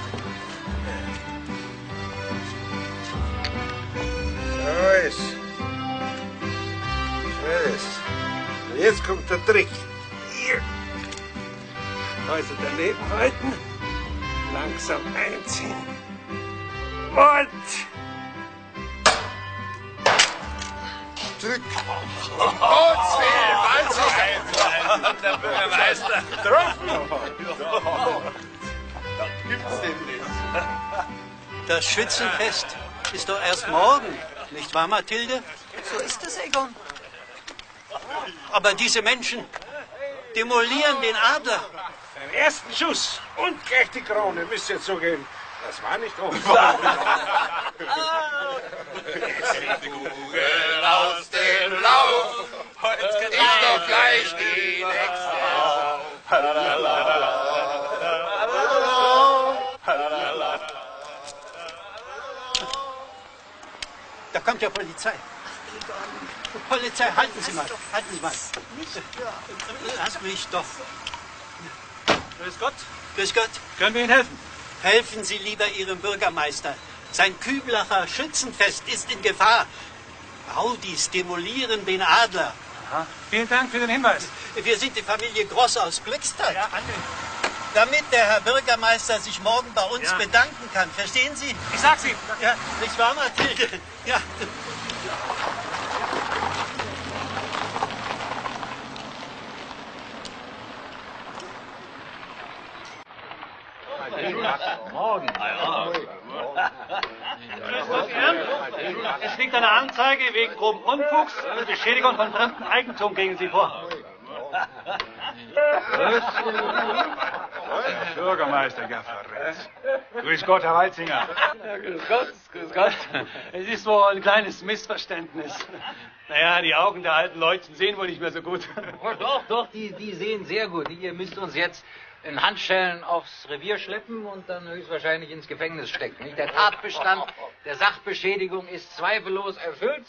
So ist. Und jetzt kommt der Trick. Hier. Also daneben halten, langsam einziehen. Und zurück. Der Bürgermeister. Getroffen. Das gibt's denn nicht. Das Schützenfest ist doch erst morgen, nicht wahr, Mathilde? So ist es, Egon. Aber diese Menschen demolieren den Adler. Beim ersten Schuss und gleich die Krone, müsst ihr zugeben. Das war nicht oft. Die Kugel aus dem Lauf, ist doch gleich die nächste. Da kommt ja Polizei. Polizei, halten Sie mal. Halten Sie mal. Lass mich doch. Grüß Gott. Grüß Gott. Können wir Ihnen helfen? Helfen Sie lieber Ihrem Bürgermeister. Sein Küblacher Schützenfest ist in Gefahr. Audis demolieren den Adler. Aha. Vielen Dank für den Hinweis. Wir sind die Familie Gross aus Glückstadt. Ja, Andi. Damit der Herr Bürgermeister sich morgen bei uns bedanken kann. Verstehen Sie? Ich sag's Ihnen. Ja, nicht wahr, Mathilde? Ja. Morgen. Es liegt eine Anzeige wegen groben Unfugs und Beschädigung von fremdem Eigentum gegen Sie vor. Bürgermeister Gafferetz. Grüß Gott, Herr Walzinger. Ja, grüß Gott. Es ist wohl ein kleines Missverständnis. Naja, die Augen der alten Leute sehen wohl nicht mehr so gut. Oh, doch, die sehen sehr gut. Ihr müsst uns jetzt in Handschellen aufs Revier schleppen und dann höchstwahrscheinlich ins Gefängnis stecken. Nicht? Der Tatbestand der Sachbeschädigung ist zweifellos erfüllt.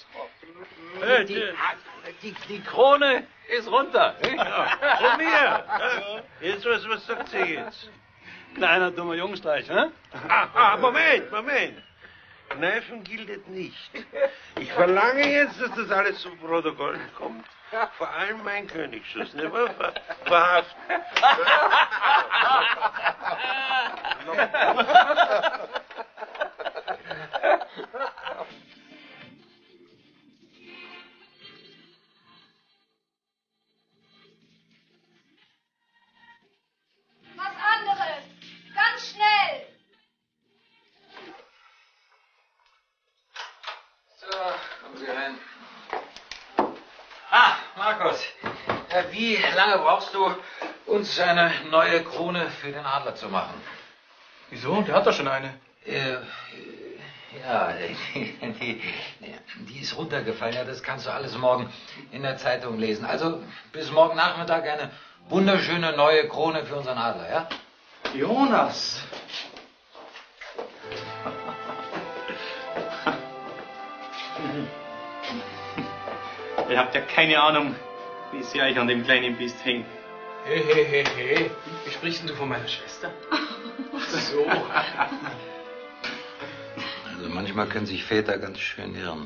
Die Krone ist runter. Von mir. Jetzt, was sagt sie jetzt? Kleiner, dummer Jungstreich, ne? Moment. Kneifen gilt nicht. Ich verlange jetzt, dass das alles zum Protokoll kommt. Vor allem mein Königsschuss, ne? Verhaften. Was anderes! Ganz schnell! So, kommen Sie rein. Markus, wie lange brauchst du, uns eine neue Krone für den Adler zu machen? Wieso? Der hat doch schon eine. Ja, die ist runtergefallen. Ja, das kannst du alles morgen in der Zeitung lesen. Also bis morgen Nachmittag eine wunderschöne neue Krone für unseren Adler, ja? Jonas! Ihr habt ja keine Ahnung, wie sehr ich an dem kleinen Biest hänge. Hey. Wie sprichst denn du von meiner Schwester? Ach so. Also manchmal können sich Väter ganz schön irren.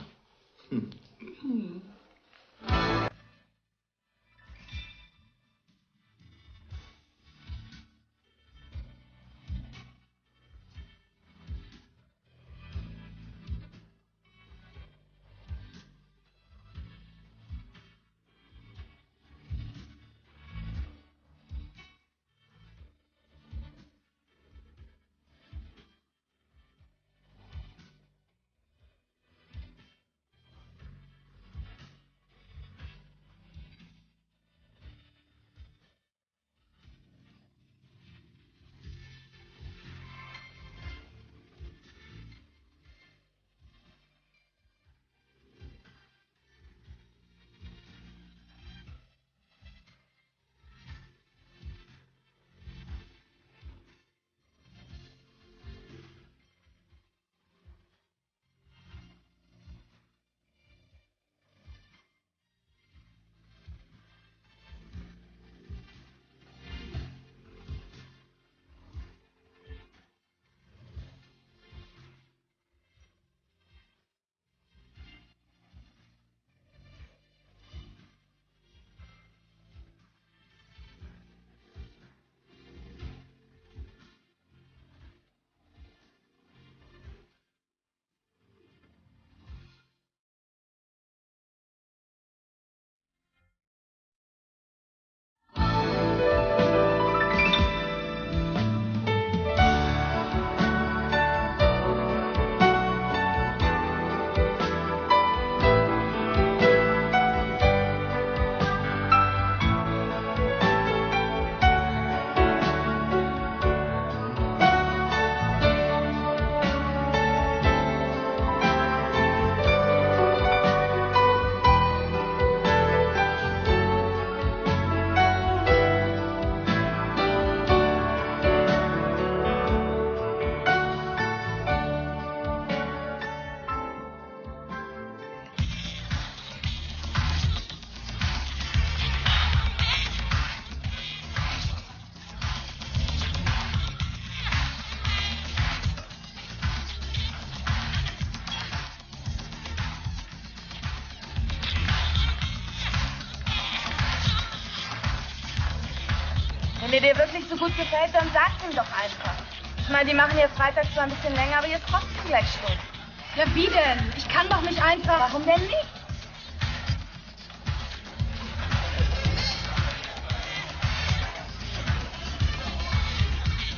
Wenn der dir wirklich so gut gefällt, dann sag's ihm doch einfach. Ich meine, die machen jetzt Freitag zwar ein bisschen länger, aber jetzt trotzdem gleich Schluss. Ja, wie denn? Ich kann doch nicht einfach... Warum denn nicht?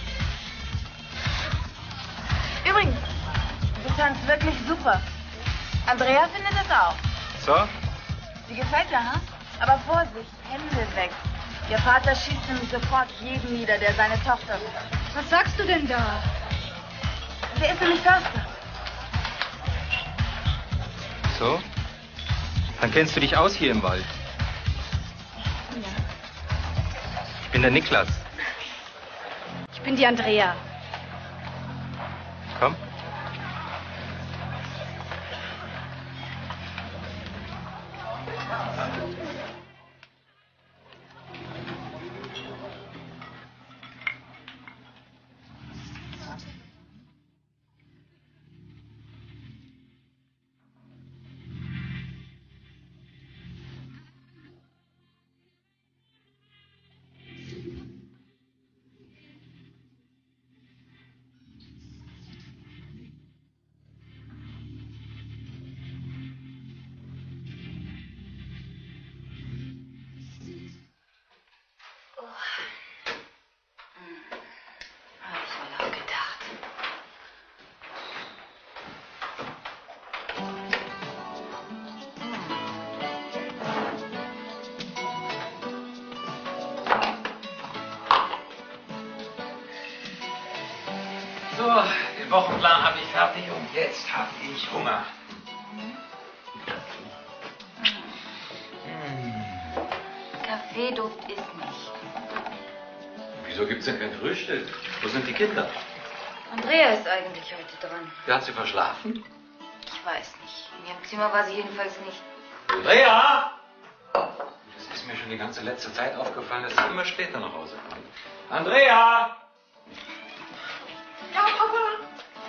Übrigens, du tanzt wirklich super. Andrea findet das auch. So? Sie gefällt dir, ha? Aber Vorsicht, Hände weg. Ihr Vater schießt nämlich sofort jeden nieder, der seine Tochter will. Was sagst du denn da? Der ist nämlich Förster. So? Dann kennst du dich aus hier im Wald. Ja. Ich bin der Niklas. Ich bin die Andrea. Komm. So, den Wochenplan habe ich fertig und jetzt habe ich Hunger. Kaffeeduft ist nicht. Wieso gibt's denn kein Frühstück? Wo sind die Kinder? Andrea ist eigentlich heute dran. Wer hat sie verschlafen? Ich weiß nicht. In ihrem Zimmer war sie jedenfalls nicht. Andrea! Das ist mir schon die ganze letzte Zeit aufgefallen, dass sie immer später nach Hause kommt. Andrea! Ja, Papa!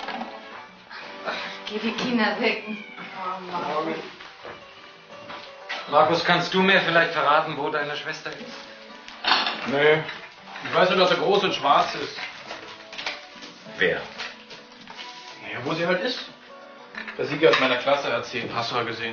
Geh die Kinder wecken. Oh Mann. Markus, kannst du mir vielleicht verraten, wo deine Schwester ist? Nee. Ich weiß nur, dass er groß und schwarz ist. Wer? Naja, wo sie halt ist. Der Sigi aus meiner Klasse erzählt. Hast du ja gesehen.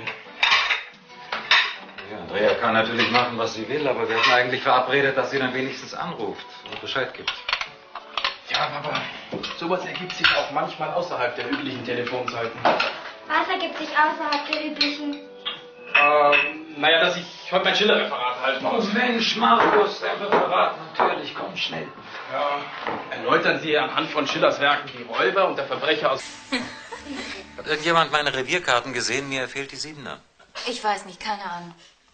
Ja, Andrea kann natürlich machen, was sie will, aber wir hatten eigentlich verabredet, dass sie dann wenigstens anruft und Bescheid gibt. Ja, Papa, sowas ergibt sich auch manchmal außerhalb der üblichen Telefonzeiten. Was ergibt sich außerhalb der üblichen? Naja, dass ich heute mein Schiller-Referat halten Oh muss. Mensch, Markus, der Referat, natürlich, komm schnell. Ja, erläutern Sie anhand von Schillers Werken die Räuber und der Verbrecher aus... Hat irgendjemand meine Revierkarten gesehen? Mir fehlt die 7er. Ich weiß nicht, keine Ahnung.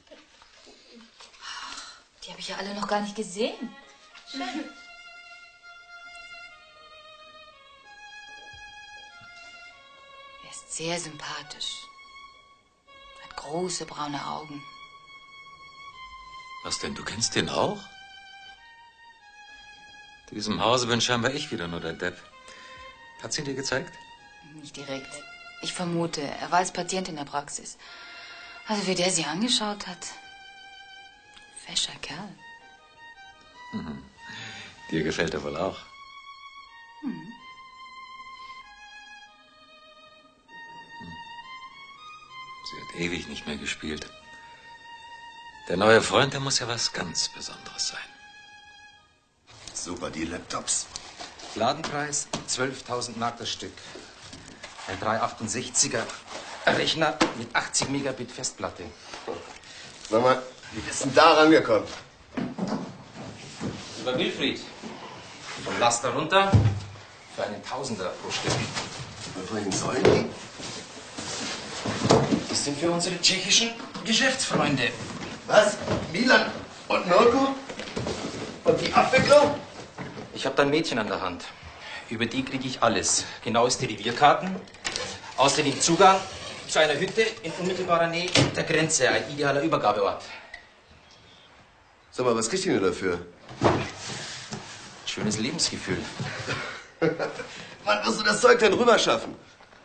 Die habe ich ja alle noch gar nicht gesehen. Schön. Er ist sehr sympathisch. Hat große braune Augen. Was denn, du kennst den auch? In diesem Hause bin scheinbar ich wieder nur der Depp. Hat sie ihn dir gezeigt? Nicht direkt. Ich vermute, er war als Patient in der Praxis. Also wie der sie angeschaut hat. Fescher Kerl. Mhm. Dir gefällt er wohl auch. Hm. Sie hat ewig nicht mehr gespielt. Der neue Freund, der muss ja was ganz Besonderes sein. Super, die Laptops. Ladenpreis 12.000 Mark das Stück. Ein 368er Rechner mit 80 Megabit Festplatte. Sag mal, wie bist denn da rangekommen? Über Wilfried. Vom Laster runter für einen Tausender pro Stück. Und wohin sollen die? Das sind für unsere tschechischen Geschäftsfreunde. Was? Milan und Mirko? Und die Abwicklung? Ich habe da ein Mädchen an der Hand. Über die kriege ich alles. Genaueste Revierkarten. Außerdem Zugang zu einer Hütte in unmittelbarer Nähe der Grenze. Ein idealer Übergabeort. Sag mal, was kriegt ihr denn dafür? Schönes Lebensgefühl. Wann wirst du das Zeug denn rüber schaffen?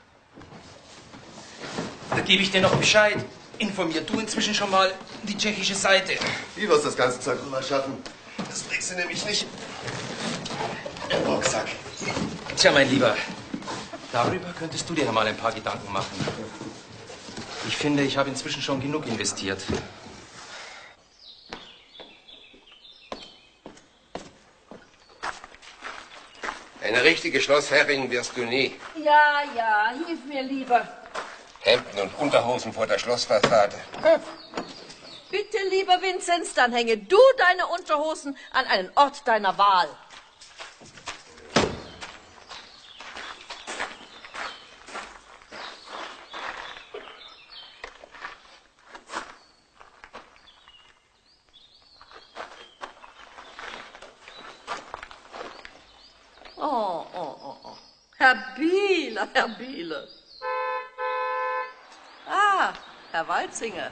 Da gebe ich dir noch Bescheid. Informier du inzwischen schon mal die tschechische Seite. Wie wirst du das ganze Zeug rüber schaffen? Das bringst du nämlich nicht im Rucksack. Tja, mein Lieber, darüber könntest du dir ja mal ein paar Gedanken machen. Ich finde, ich habe inzwischen schon genug investiert. Eine richtige Schlossherrin wirst du nie. Ja, ja, hilf mir lieber. Hemden und Unterhosen vor der Schlossfassade. Bitte, lieber Vinzenz, dann hänge du deine Unterhosen an einen Ort deiner Wahl. Oh. Herr Bieler, Herr Bieler. Ah, Herr Walzinger.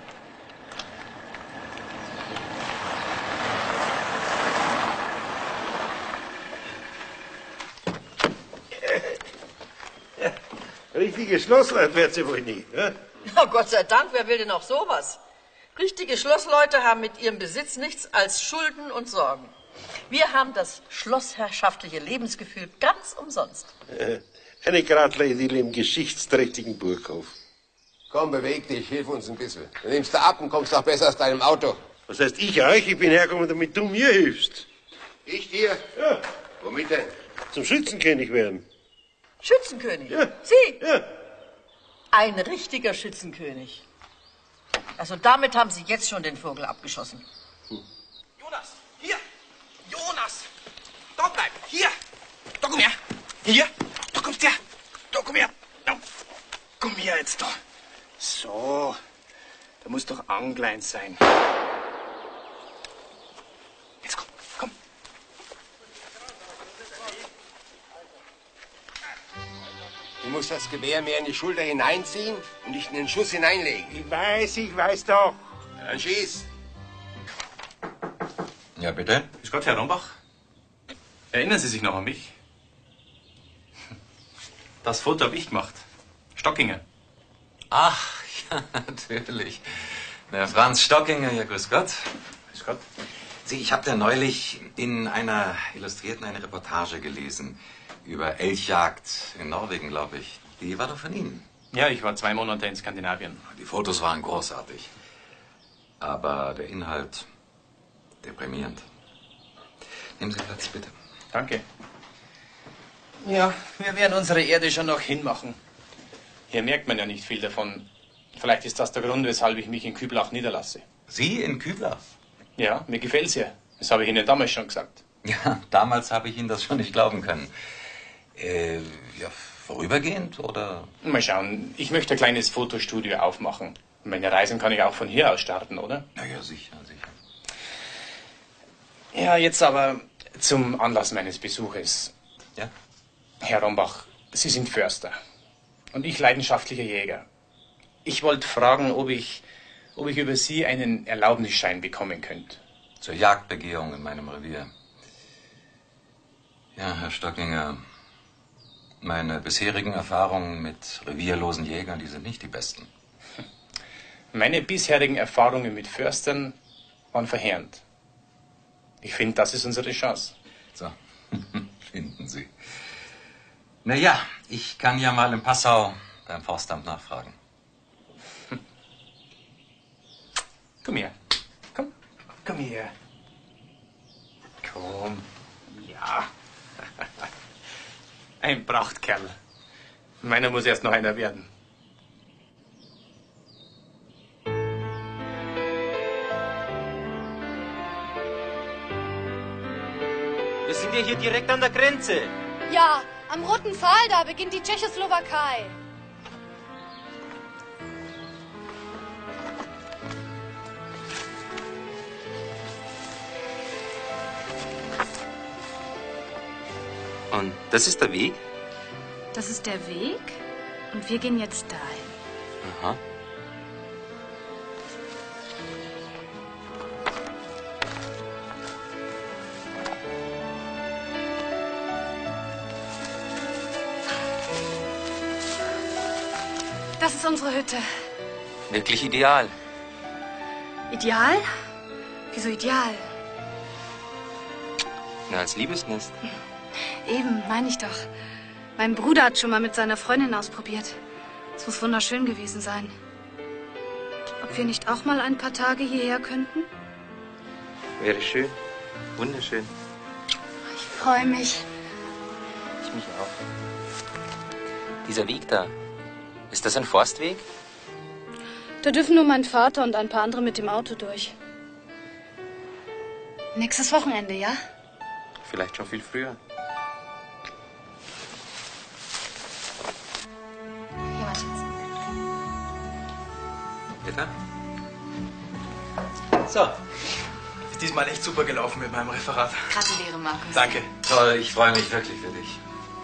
Richtige Schlossleute wird sie wohl nie. Ne? Oh, Gott sei Dank, wer will denn auch sowas? Richtige Schlossleute haben mit ihrem Besitz nichts als Schulden und Sorgen. Wir haben das schlossherrschaftliche Lebensgefühl ganz umsonst. Eine Gradleidille im geschichtsträchtigen Burghof. Komm, beweg dich, hilf uns ein bisschen. Du nimmst da ab und kommst noch besser aus deinem Auto. Was heißt ich euch? Ich bin hergekommen, damit du mir hilfst. Ich dir? Ja. Womit denn? Zum Schützenkönig werden. Schützenkönig? Ja. Sie? Ja. Ein richtiger Schützenkönig. Also damit haben Sie jetzt schon den Vogel abgeschossen. Jonas, hier! Jonas! Da bleib! Hier! Da komm her! Hier! Da kommst her! Da komm her! Da. Komm her jetzt da! So. Da muss doch angeleint sein. Jetzt komm! Du musst das Gewehr mehr in die Schulter hineinziehen und nicht in den Schuss hineinlegen. Ich weiß doch. Dann schieß. Ja, bitte? Grüß Gott, Herr Rombach. Erinnern Sie sich noch an mich? Das Foto habe ich gemacht. Stockinger. Ach, ja, natürlich. Der Franz Stockinger, ja, grüß Gott. Grüß Gott. Sie, ich habe da neulich in einer Illustrierten eine Reportage gelesen über Elchjagd in Norwegen, glaube ich. Die war doch von Ihnen. Ja, ich war 2 Monate in Skandinavien. Die Fotos waren großartig. Aber der Inhalt deprimierend. Nehmen Sie Platz, bitte. Danke. Ja, wir werden unsere Erde schon noch hinmachen. Hier merkt man ja nicht viel davon. Vielleicht ist das der Grund, weshalb ich mich in Küblach niederlasse. Sie in Küblach? Ja, mir gefällt's hier. Das habe ich Ihnen damals schon gesagt. Ja, damals habe ich Ihnen das schon nicht glauben können. Ja, vorübergehend oder? Mal schauen, ich möchte ein kleines Fotostudio aufmachen. Meine Reisen kann ich auch von hier aus starten, oder? Na ja, sicher, sicher. Ja, jetzt aber zum Anlass meines Besuches. Ja? Herr Rombach, Sie sind Förster und ich leidenschaftlicher Jäger. Ich wollte fragen, ob ich über Sie einen Erlaubnisschein bekommen könnte. Zur Jagdbegehung in meinem Revier. Ja, Herr Stockinger, meine bisherigen Erfahrungen mit revierlosen Jägern, die sind nicht die besten. Meine bisherigen Erfahrungen mit Förstern waren verheerend. Ich finde, das ist unsere Chance. So, finden Sie. Na ja, ich kann ja mal in Passau beim Forstamt nachfragen. Komm her. Komm her. Komm. Ja. Ein Prachtkerl. Meiner muss erst noch einer werden. Wir sind ja hier direkt an der Grenze. Ja, am Roten Pfahl, da beginnt die Tschechoslowakei. Und das ist der Weg? Das ist der Weg und wir gehen jetzt dahin. Aha. Das ist unsere Hütte. Wirklich ideal. Ideal? Wieso ideal? Na, als Liebesnest. Eben, meine ich doch. Mein Bruder hat schon mal mit seiner Freundin ausprobiert. Es muss wunderschön gewesen sein. Ob wir nicht auch mal ein paar Tage hierher könnten? Wäre schön. Wunderschön. Ich freue mich. Ich mich auch. Dieser Weg da, Ist das ein Forstweg? Da dürfen nur mein Vater und ein paar andere mit dem Auto durch. Nächstes Wochenende, ja? Vielleicht schon viel früher. Hier, mein Schatz. Bitte? So. Ist diesmal echt super gelaufen mit meinem Referat. Gratuliere, Markus. Danke. Toll, ich freue mich wirklich für dich.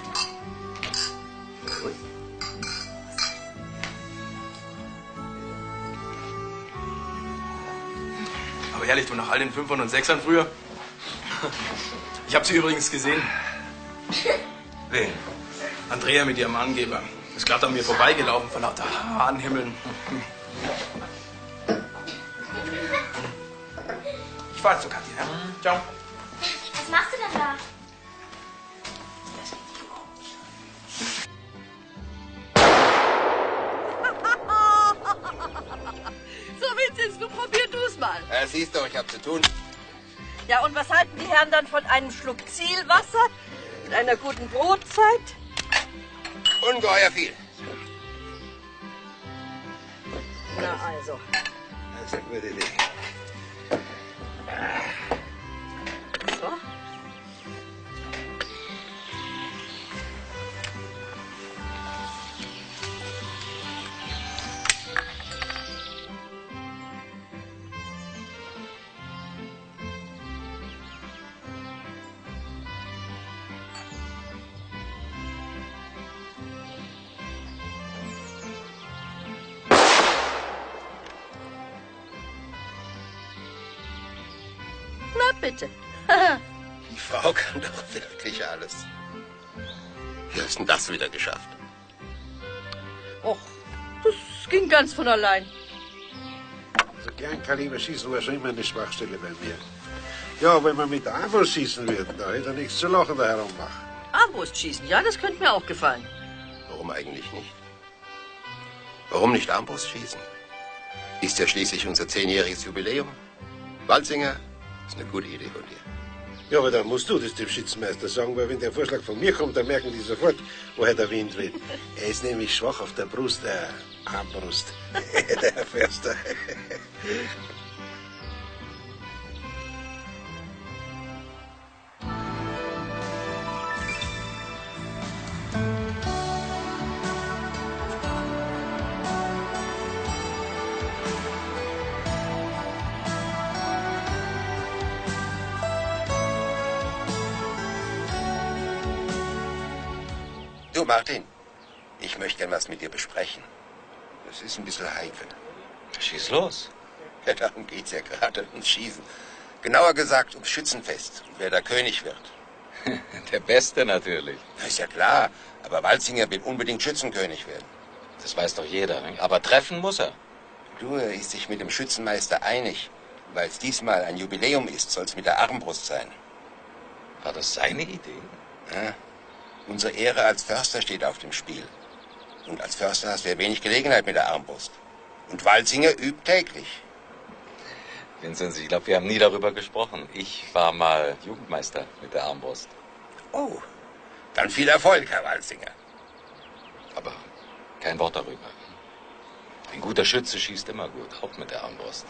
Aber ehrlich, du, nach all den Fünfern und Sechsern früher. Ich habe sie übrigens gesehen. Wen? Andrea mit ihrem Angeber. Ist glatt an mir vorbeigelaufen von lauter Hahnhimmeln. Ich fahr jetzt zu Kathi, ja? Ciao. Was machst du denn da? So, Vinzenz, du probier du's mal. Ja, siehst du, ich hab zu tun. Ja, und was halten die Herren dann von einem Schluck Zielwasser und einer guten Brotzeit? Ungeheuer viel. Na also. Das ist eine gute Idee. So. Na bitte. Die Frau kann doch wirklich alles. Wie hast denn das wieder geschafft? Och, das ging ganz von allein. Also Kleinkaliberschießen war schon immer eine Schwachstelle bei mir. Ja, wenn man mit Armbrust schießen würde, da hätte er nichts zu lachen da herummachen. Armbrustschießen, ja, das könnte mir auch gefallen. Warum eigentlich nicht? Warum nicht Armbrust schießen? Ist ja schließlich unser 10-jähriges Jubiläum. Walzinger, ist eine gute Idee von dir. Ja, aber dann musst du das dem Schützenmeister sagen, weil wenn der Vorschlag von mir kommt, dann merken die sofort, woher der Wind weht. Er ist nämlich schwach auf der Brust, Armbrust, der Förster. Du, Martin, ich möchte gern was mit dir besprechen. Das ist ein bisschen heikel. Schieß los. Ja, darum geht's ja gerade, ums Schießen. Genauer gesagt, ums Schützenfest und wer da König wird. Der Beste natürlich. Das ist ja klar, aber Walzinger will unbedingt Schützenkönig werden. Das weiß doch jeder. Ne? Aber treffen muss er. Du, er ist sich mit dem Schützenmeister einig. Weil es diesmal ein Jubiläum ist, soll es mit der Armbrust sein. War das seine Idee? Ja. Unsere Ehre als Förster steht auf dem Spiel. Und als Förster hast du ja wenig Gelegenheit mit der Armbrust. Und Walzinger übt täglich. Vinzenz, ich glaube, wir haben nie darüber gesprochen. Ich war mal Jugendmeister mit der Armbrust. Oh, dann viel Erfolg, Herr Walzinger. Aber kein Wort darüber. Ein guter Schütze schießt immer gut, auch mit der Armbrust.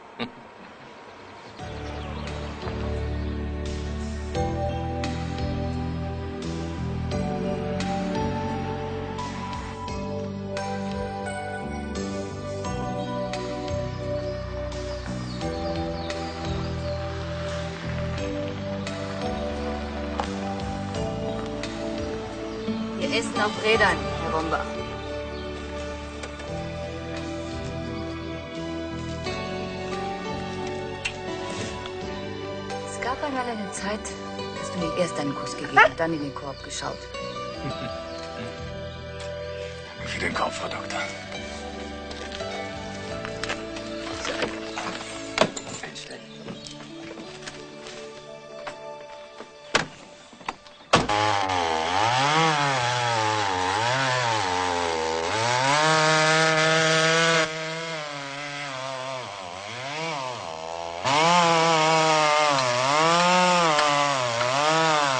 Wir essen auf Rädern, Herr Bomber. Es gab einmal eine Zeit, hast du mir erst einen Kuss gegeben, dann in den Korb geschaut. Für den Kopf, Frau Doktor.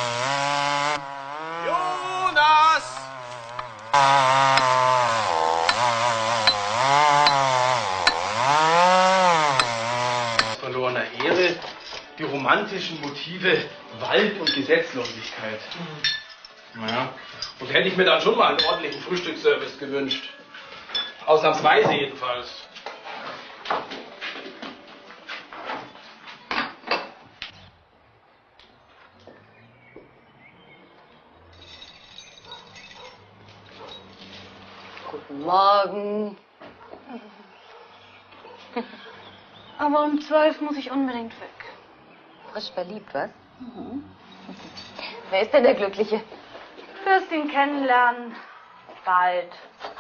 Jonas! romantischen Motive Wald und Gesetzlosigkeit. Naja, und hätte ich mir dann schon mal einen ordentlichen Frühstücksservice gewünscht. Ausnahmsweise jedenfalls. Guten Morgen. Aber um 12 muss ich unbedingt weg. Frisch verliebt, was? Wer ist denn der Glückliche? Wirst ihn kennenlernen. Bald.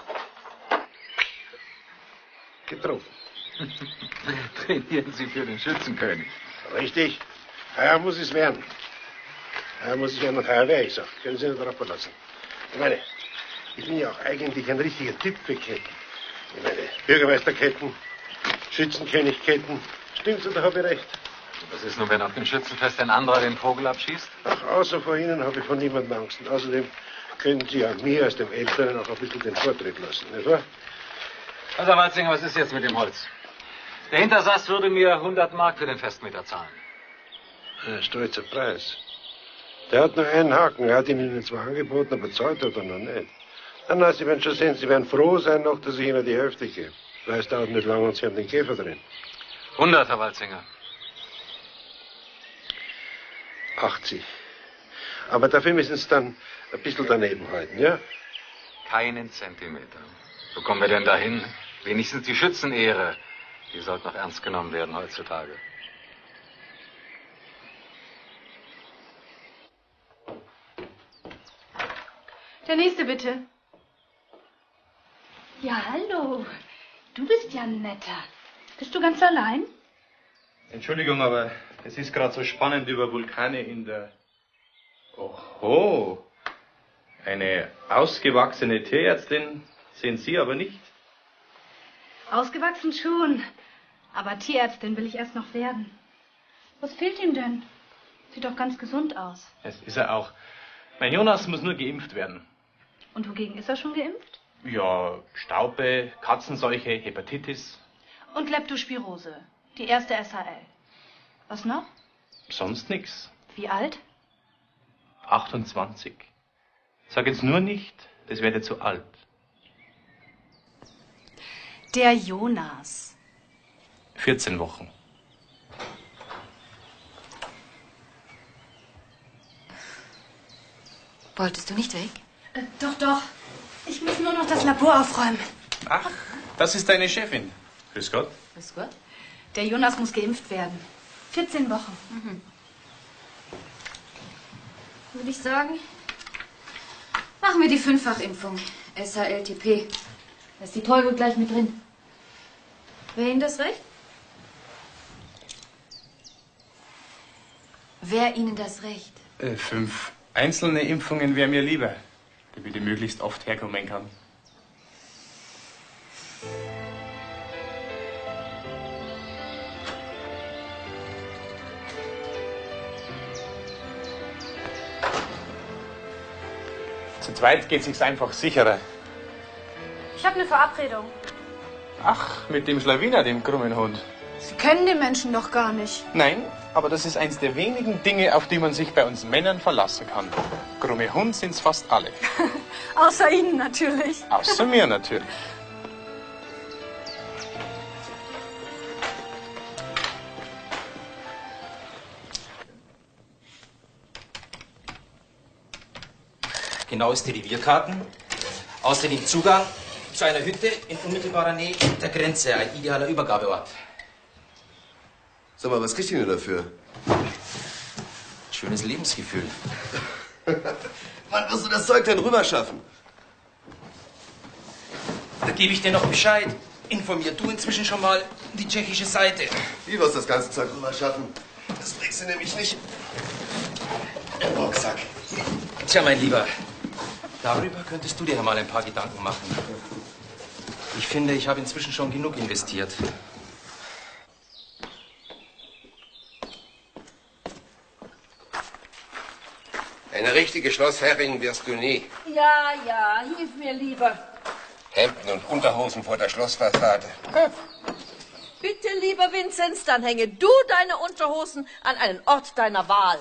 Getroffen. Trainieren Sie für den Schützenkönig. Richtig. Heuer muss es werden. Heuer muss es werden und heuer werde ich es auch. Können Sie nicht darauf verlassen. Ich meine, ich bin ja auch eigentlich ein richtiger Typ für Ketten. Ich meine, Bürgermeisterketten, Schützenkönigketten. Stimmt's oder habe ich recht? Was ist nun, wenn auf dem Schützenfest ein anderer den Vogel abschießt? Ach, außer vor Ihnen habe ich von niemandem Angst. Und außerdem können Sie ja mir als dem Älteren auch ein bisschen den Vortritt lassen, nicht wahr? Also, Walzinger, was ist jetzt mit dem Holz? Der Hintersass würde mir 100 Mark für den Festmeter zahlen. Ein stolzer Preis. Der hat nur einen Haken. Er hat ihn Ihnen zwar angeboten, aber zahlt hat er noch nicht. Na, Sie werden schon sehen, Sie werden froh sein noch, dass ich Ihnen die Hälfte gebe. Weil es dauert nicht lange und Sie haben den Käfer drin. 100, Herr Walzinger. 80. Aber dafür müssen Sie dann ein bisschen daneben halten, ja? Keinen Zentimeter. Wo kommen wir denn dahin? Wenigstens die Schützenehre. Die sollte noch ernst genommen werden heutzutage. Der nächste, bitte. Ja, hallo. Du bist ja ein netter. Bist du ganz allein? Entschuldigung, aber es ist gerade so spannend über Vulkane in der... Oho. Eine ausgewachsene Tierärztin sehen Sie aber nicht. Ausgewachsen schon. Aber Tierärztin will ich erst noch werden. Was fehlt ihm denn? Sieht doch ganz gesund aus. Es ist er auch. Mein Jonas muss nur geimpft werden. Und wogegen ist er schon geimpft? Ja, Staupe, Katzenseuche, Hepatitis. Und Leptospirose. Die erste SHL. Was noch? Sonst nix. Wie alt? 28. Sag jetzt nur nicht, das wäre zu alt. Der Jonas. 14 Wochen. Wolltest du nicht weg? Doch, doch. Ich muss nur noch das Labor aufräumen. Ach, das ist deine Chefin. Grüß Gott. Grüß Gott. Der Jonas muss geimpft werden. 14 Wochen. Würde ich sagen, machen wir die 5-fach-Impfung. SHLTP. Da ist die Teufel gleich mit drin. Wäre Ihnen das recht? Wäre Ihnen das recht? 5 einzelne Impfungen wäre mir lieber, damit ich möglichst oft herkommen kann. Zu zweit geht sich's einfach sicherer. Ich habe eine Verabredung. Ach, mit dem Schlawiner, dem krummen Hund. Sie kennen den Menschen doch gar nicht. Nein, aber das ist eins der wenigen Dinge, auf die man sich bei uns Männern verlassen kann. Krumme Hund sind's fast alle. Außer Ihnen natürlich. Außer mir natürlich. Genaueste Revierkarten. Außerdem Zugang zu einer Hütte in unmittelbarer Nähe der Grenze. Ein idealer Übergabeort. Sag mal, was kriegt ihr denn dafür? Schönes Lebensgefühl. Wann wirst du das Zeug denn rüberschaffen? Da gebe ich dir noch Bescheid. Informier du inzwischen schon mal die tschechische Seite. Wie wirst du das ganze Zeug rüberschaffen? Das bringst du nämlich nicht im Rucksack. Tja, mein Lieber, darüber könntest du dir mal ein paar Gedanken machen. Ich finde, ich habe inzwischen schon genug investiert. Eine richtige Schlossherrin wirst du nie. Ja, ja, hilf mir lieber. Hemden und Unterhosen vor der Schlossfassade. Bitte lieber Vinzenz, dann hänge du deine Unterhosen an einen Ort deiner Wahl.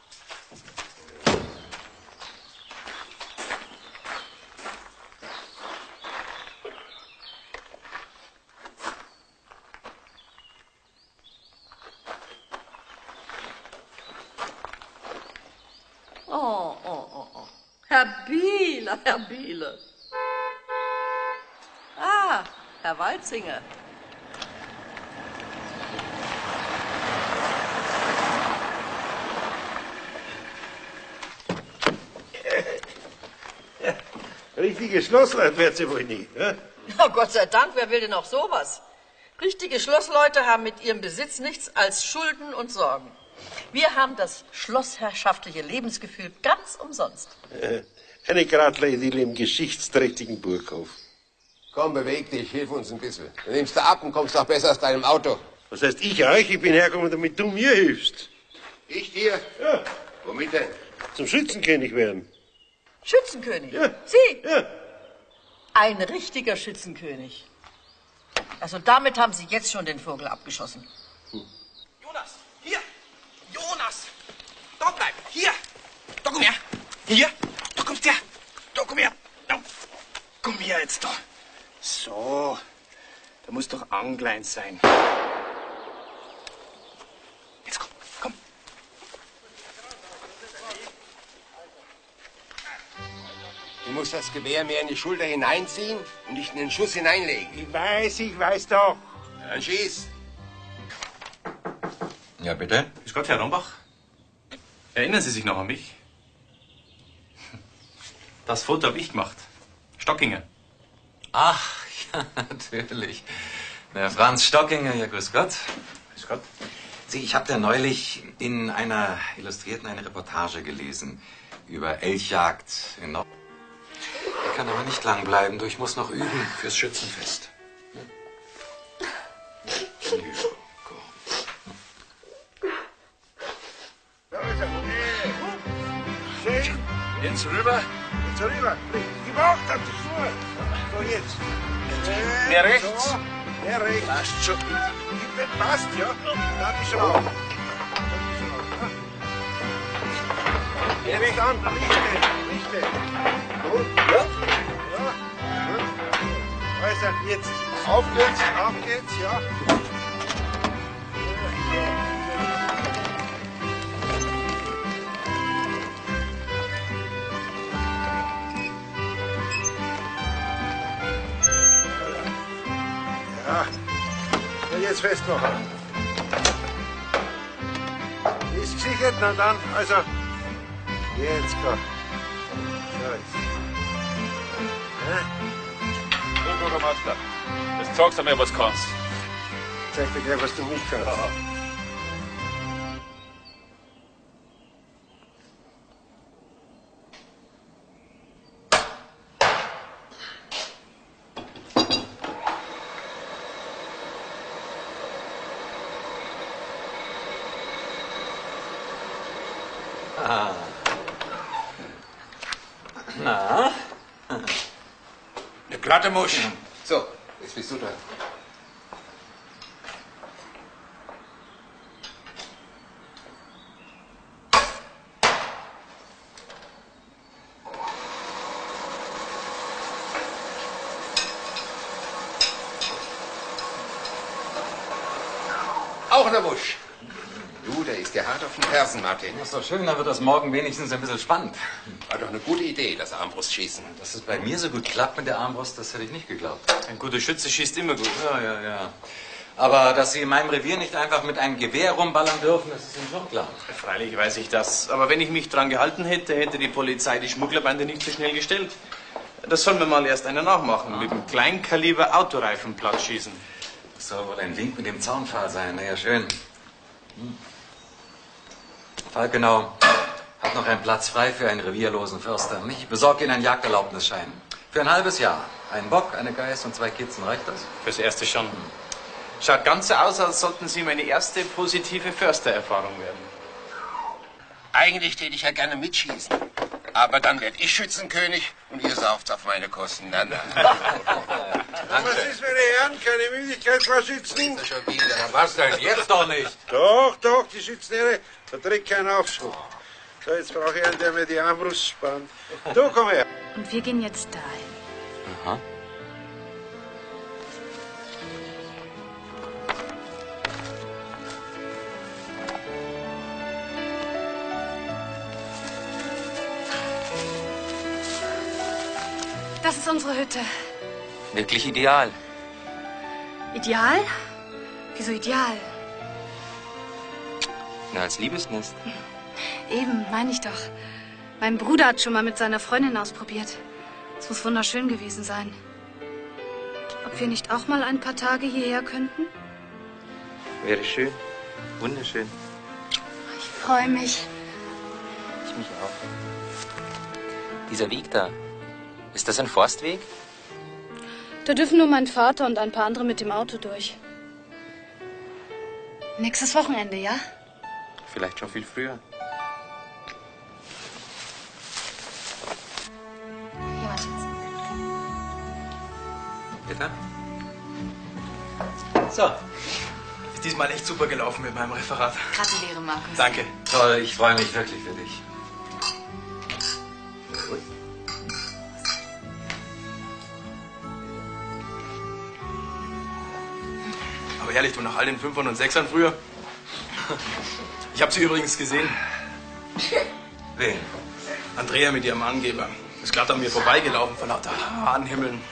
Oh. Herr Biele, Herr Biele. Ah, Herr Walzinger. Richtige Schlossleute wird sie wohl nie. Ne? Oh, Gott sei Dank, wer will denn auch sowas? Richtige Schlossleute haben mit ihrem Besitz nichts als Schulden und Sorgen. Wir haben das schlossherrschaftliche Lebensgefühl ganz umsonst. Eine Gradler-Idylle im geschichtsträchtigen Burghof. Komm, beweg dich, hilf uns ein bisschen. Du nimmst da ab und kommst doch besser aus deinem Auto. Was heißt ich euch? Ich bin hergekommen, damit du mir hilfst. Ich dir? Ja. Womit denn? Zum Schützenkönig werden. Schützenkönig? Ja. Sie? Ja. Ein richtiger Schützenkönig. Also damit haben Sie jetzt schon den Vogel abgeschossen. Jonas, hier! Jonas! Dort bleib! Hier! Da komm her! Hier! Da kommst her! Da komm her! Da. Komm her jetzt da! So. Da muss doch angeleint sein. Jetzt komm! Du musst das Gewehr mehr in die Schulter hineinziehen und nicht in den Schuss hineinlegen. Ich weiß doch. Dann schieß. Ja, bitte? Grüß Gott, Herr Rombach. Erinnern Sie sich noch an mich? Das Foto habe ich gemacht. Stockinger. Ach, ja, natürlich. Der Franz Stockinger, ja, grüß Gott. Grüß Gott. Sie, ich habe da neulich in einer Illustrierten eine Reportage gelesen über Elchjagd in Nord. Ich kann aber nicht lang bleiben, du, ich muss noch üben fürs Schützenfest. Schön. Jetzt rüber. Jetzt rüber. Gemacht hat die Schuhe. So jetzt. Mehr rechts. So. Mehr rechts. Passt schon. Passt, ja. Danke schon. Jetzt an, Richte. Gut. Ja. Gut. Also, jetzt. Auf geht's, ja. Ja, und jetzt festmachen. Ist gesichert, na dann, also, jetzt komm. So ist. So, Bürgermeister, jetzt sagst du mir, was kannst. Zeig dir gleich, was du nicht kannst. Ah. Na? Eine glatte Musch. So, jetzt bist du dran. Auch eine Musch. Du, der ist ja hart auf den Fersen, Martin. Das ist doch schön, dann wird das morgen wenigstens ein bisschen spannend. War doch eine gute Idee, das Armbrustschießen. Dass es bei mir so gut klappt mit der Armbrust, das hätte ich nicht geglaubt. Ein guter Schütze schießt immer gut. Ja. Aber dass Sie in meinem Revier nicht einfach mit einem Gewehr rumballern dürfen, das ist Ihnen schon klar. Freilich weiß ich das. Aber wenn ich mich dran gehalten hätte, hätte die Polizei die Schmugglerbande nicht so schnell gestellt. Das sollen wir mal erst einer nachmachen. Mit dem Kleinkaliber Autoreifen platt schießen. Das soll wohl ein Wink mit dem Zaunpfahl sein. Na ja, schön. Falkenau hat noch einen Platz frei für einen revierlosen Förster. Ich besorge Ihnen einen Jagderlaubnisschein. Für ein halbes Jahr. Ein Bock, eine Geiß und 2 Kitzen. Reicht das? Fürs Erste schon. Schaut ganz so aus, als sollten Sie meine erste positive Förstererfahrung werden. Eigentlich täte ich ja gerne mitschießen. Aber dann werd ich Schützenkönig und ihr sauft's auf meine Kosten. Na, na. Was ist, meine Herren? Keine Müdigkeit, Frau Schützen? Schon wieder. Na was denn? Jetzt doch nicht. Doch, doch, die Schützenehre verträgt keinen Aufschub. So, jetzt brauche ich einen, der mir die Armbrust spannt. Du, komm her. Und wir gehen jetzt dahin. Aha. Das ist unsere Hütte. Wirklich ideal. Ideal? Wieso ideal? Na, als Liebesnest. Eben, meine ich doch. Mein Bruder hat schon mal mit seiner Freundin ausprobiert. Es muss wunderschön gewesen sein. Ob wir nicht auch mal ein paar Tage hierher könnten? Wäre schön. Wunderschön. Ich freue mich. Ich mich auch. Dieser Weg da, ist das ein Forstweg? Da dürfen nur mein Vater und ein paar andere mit dem Auto durch. Nächstes Wochenende, ja? Vielleicht schon viel früher. Hier, mein Schatz. Bitte? So. Ist diesmal echt super gelaufen mit meinem Referat. Gratuliere, Markus. Danke. Toll, ich freue mich wirklich für dich. Aber ehrlich, du, nach all den Fünfern und Sechsern früher. Ich habe sie übrigens gesehen. Wen? Andrea mit ihrem Angeber. Ist glatt an mir vorbeigelaufen vor lauter Hahnhimmeln.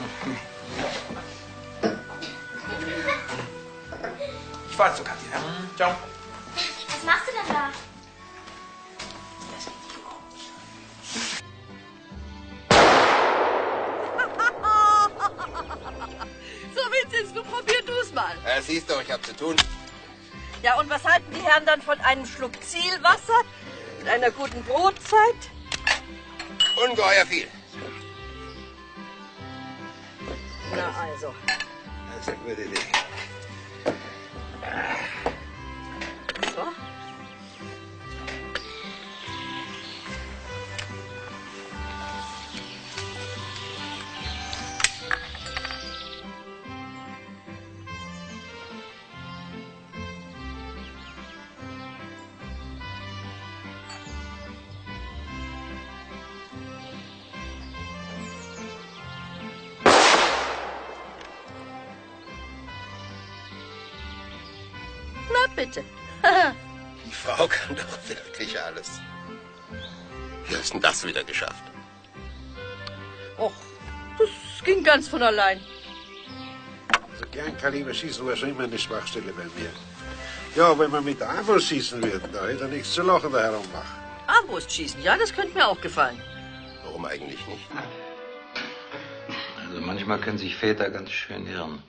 Ich fahr jetzt zu Kathi, ja? Ciao. Was machst du denn da? So witzig, du probier du's mal. Ja, siehst du, ich hab zu tun. Ja, und was halten die Herren dann von einem Schluck Zielwasser und einer guten Brotzeit? Ungeheuer viel. Na also. Das ist eine gute Idee. So. Na bitte. Die Frau kann doch wirklich alles. Wie hast denn das wieder geschafft? Och, das ging ganz von allein. Also Kleinkaliberschießen war schon immer eine Schwachstelle bei mir. Ja, wenn man mit Armbrust schießen würde, da hätte er nichts zu lachen da herummachen. Armbrustschießen, ja, das könnte mir auch gefallen. Warum eigentlich nicht? Also manchmal können sich Väter ganz schön irren.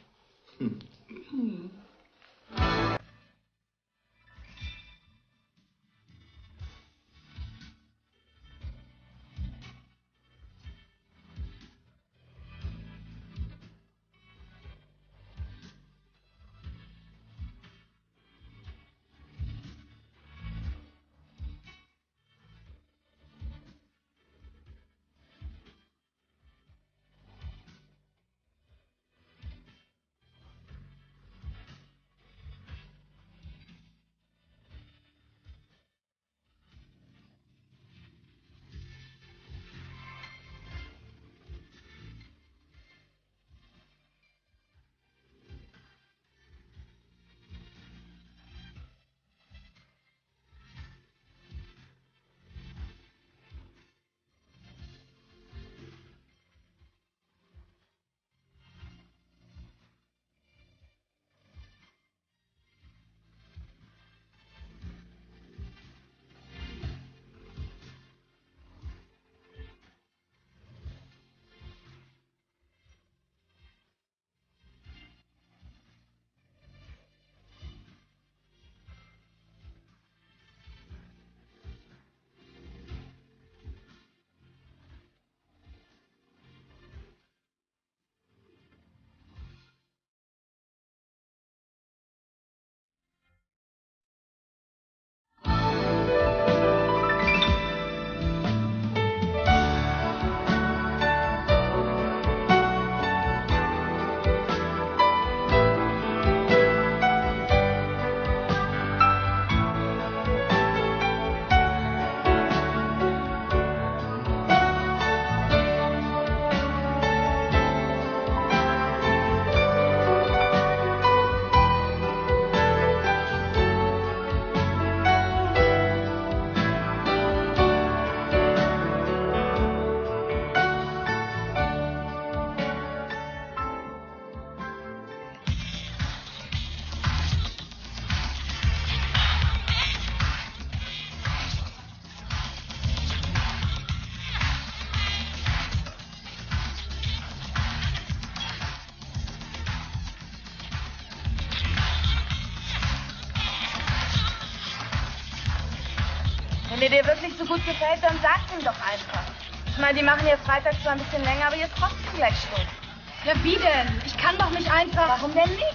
Wenn dir wirklich so gut gefällt, dann sag's ihm doch einfach. Ich meine, die machen jetzt Freitag zwar ein bisschen länger, aber jetzt trotzdem gleich Schluss. Ja, wie denn? Ich kann doch nicht einfach... Warum denn nicht?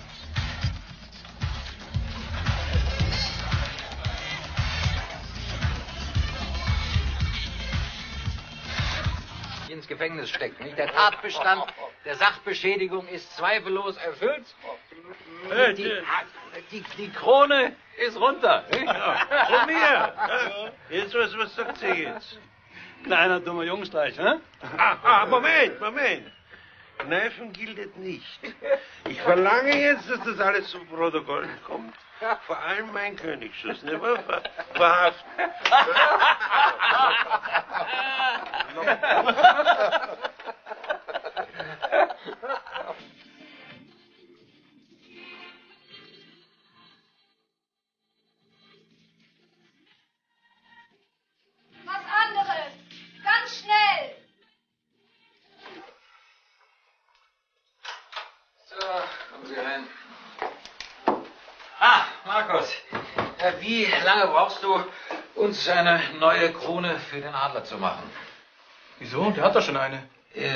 Ins Gefängnis steckt. Nicht? Der Tatbestand der Sachbeschädigung ist zweifellos erfüllt. Die Krone ist runter. Von mir. Jetzt, was sagt sie jetzt? Kleiner, dummer Jungstreich, ne? Moment. Kneifen gilt nicht. Ich verlange jetzt, dass das alles zum Protokoll kommt. Vor allem mein Königsschuss, ne? Verhaften. Was anderes! Ganz schnell! So, kommen Sie rein. Ah, Markus, wie lange brauchst du, uns eine neue Krone für den Adler zu machen? Wieso? Der hat doch schon eine.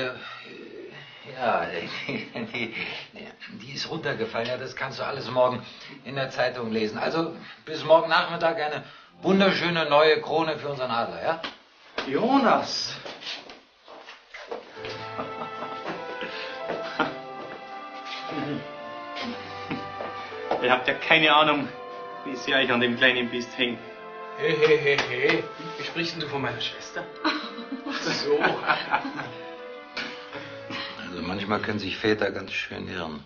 Ja, die ist runtergefallen. Ja, das kannst du alles morgen in der Zeitung lesen. Also bis morgen Nachmittag eine wunderschöne neue Krone für unseren Adler, ja? Jonas! Ihr habt ja keine Ahnung, wie sehr ich an dem kleinen Biest hänge. Hey. Wie sprichst denn du von meiner Schwester? So. Also manchmal können sich Väter ganz schön irren.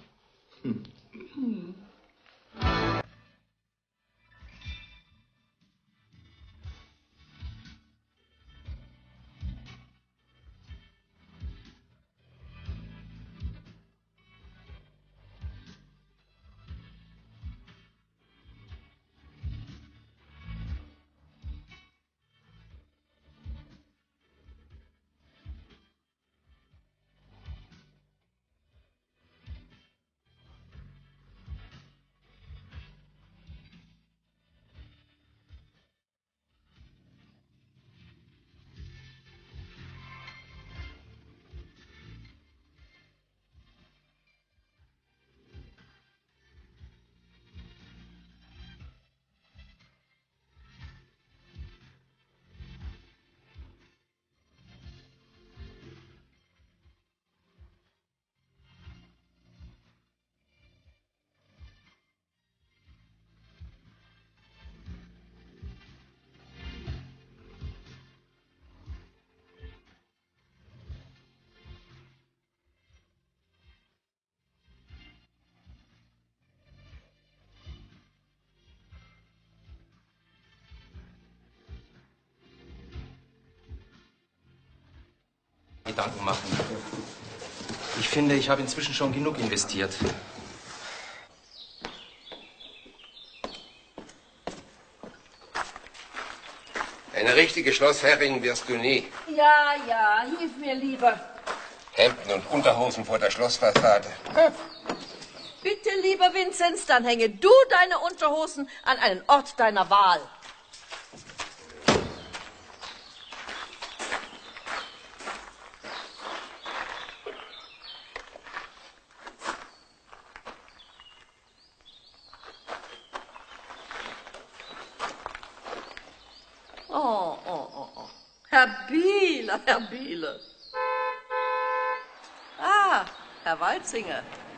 Gedanken machen. Ich finde, ich habe inzwischen schon genug investiert. Eine richtige Schlossherrin wirst du nie. Ja, hilf mir lieber. Hemden und Unterhosen vor der Schlossfassade. Bitte, lieber Vinzenz, dann hänge du deine Unterhosen an einen Ort deiner Wahl. Oh. Herr Biele. Ah, Herr Walzinger.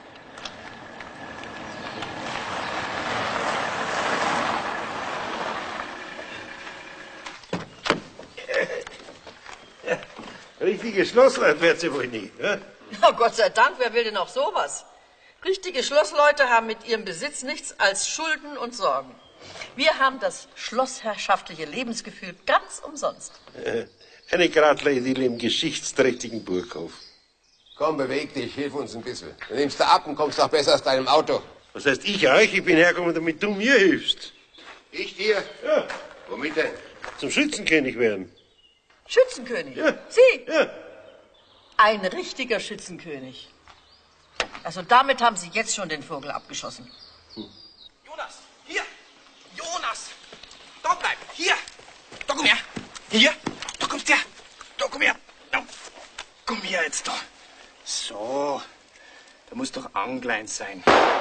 Richtige Schlossleute wird sie wohl nie. Ne? Oh, Gott sei Dank, wer will denn auch sowas? Richtige Schlossleute haben mit ihrem Besitz nichts als Schulden und Sorgen. Wir haben das schlossherrschaftliche Lebensgefühl ganz umsonst. Eine Gradleidille im geschichtsträchtigen Burghof. Komm, beweg dich, hilf uns ein bisschen. Du nimmst da ab und kommst noch besser aus deinem Auto. Was heißt ich euch? Ich bin hergekommen, damit du mir hilfst. Ich dir? Ja. Womit denn? Zum Schützenkönig werden. Schützenkönig? Ja. Sie? Ja. Ein richtiger Schützenkönig. Also damit haben Sie jetzt schon den Vogel abgeschossen. Jonas, hier! Jonas! Dort bleiben! Hier! Hier, da kommst her. Da, komm her. Da. Komm her jetzt da. So, da muss doch angeleint sein.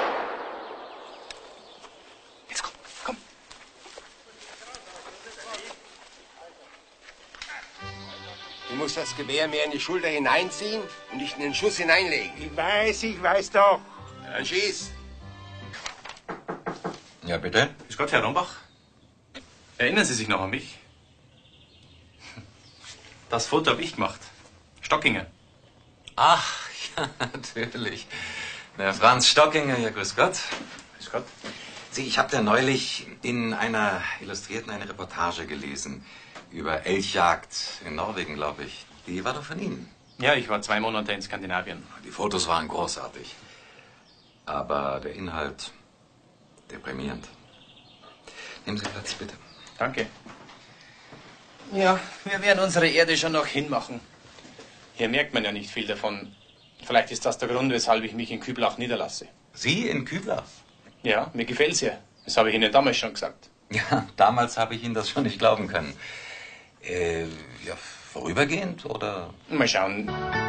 Jetzt komm, komm. Du musst das Gewehr mehr in die Schulter hineinziehen und nicht in den Schuss hineinlegen. Ich weiß doch. Dann schieß. Ja, bitte? Grüß Gott, Herr Rombach. Erinnern Sie sich noch an mich? Das Foto habe ich gemacht. Stockinger. Ach, ja, natürlich. Der Franz Stockinger, ja, grüß Gott. Grüß Gott. Sie, ich habe da neulich in einer Illustrierten eine Reportage gelesen über Elchjagd in Norwegen, glaube ich. Die war doch von Ihnen. Ja, ich war 2 Monate in Skandinavien. Die Fotos waren großartig. Aber der Inhalt deprimierend. Nehmen Sie Platz, bitte. Danke. Ja, wir werden unsere Erde schon noch hinmachen. Hier merkt man ja nicht viel davon. Vielleicht ist das der Grund, weshalb ich mich in Küblach niederlasse. Sie in Küblach? Ja, mir gefällt's hier. Das habe ich Ihnen damals schon gesagt. Ja, damals habe ich Ihnen das schon nicht glauben können. Ja, vorübergehend oder? Mal schauen.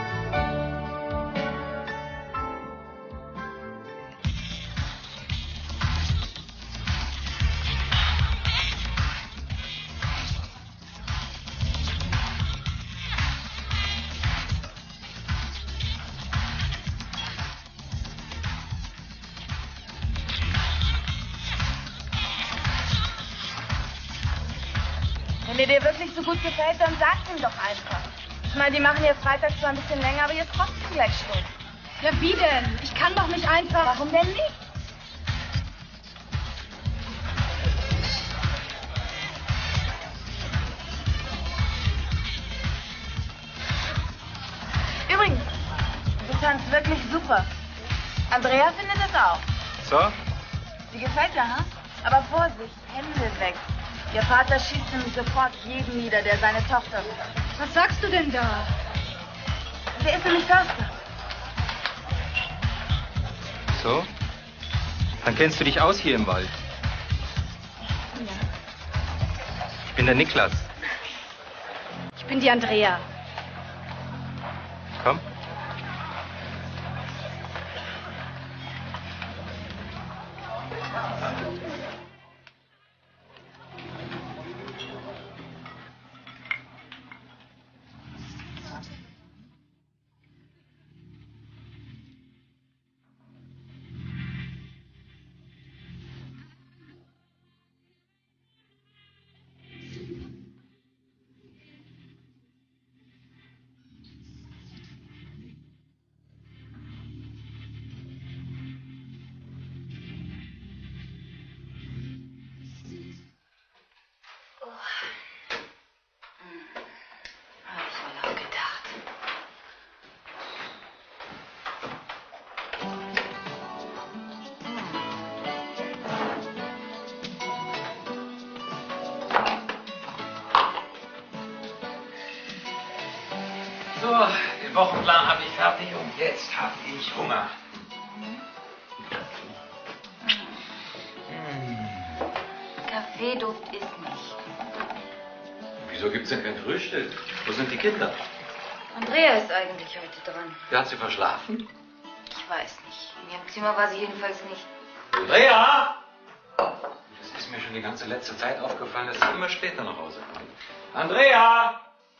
Wenn dir wirklich so gut gefällt, dann sag's ihm doch einfach. Ich meine, die machen jetzt Freitag zwar ein bisschen länger, aber jetzt trotzdem gleich Schluss. Ja, wie denn? Ich kann doch nicht einfach... Warum denn nicht? Übrigens, du tanzt wirklich super. Andrea findet es auch. So? Sie gefällt dir, ha? Aber Vorsicht, Hände weg. Ihr Vater schießt nämlich sofort jeden nieder, der seine Tochter will. Was sagst du denn da? Der ist nämlich Förster. So? Dann kennst du dich aus hier im Wald. Ja. Ich bin der Niklas. Ich bin die Andrea. Komm. So, den Wochenplan habe ich fertig und jetzt habe ich Hunger. Kaffeeduft ist nicht. Wieso gibt's denn kein Frühstück? Wo sind die Kinder? Andrea ist eigentlich heute dran. Wer hat sie verschlafen? Ich weiß nicht. In ihrem Zimmer war sie jedenfalls nicht. Andrea! Das ist mir schon die ganze letzte Zeit aufgefallen, dass sie immer später nach Hause kommt. Andrea!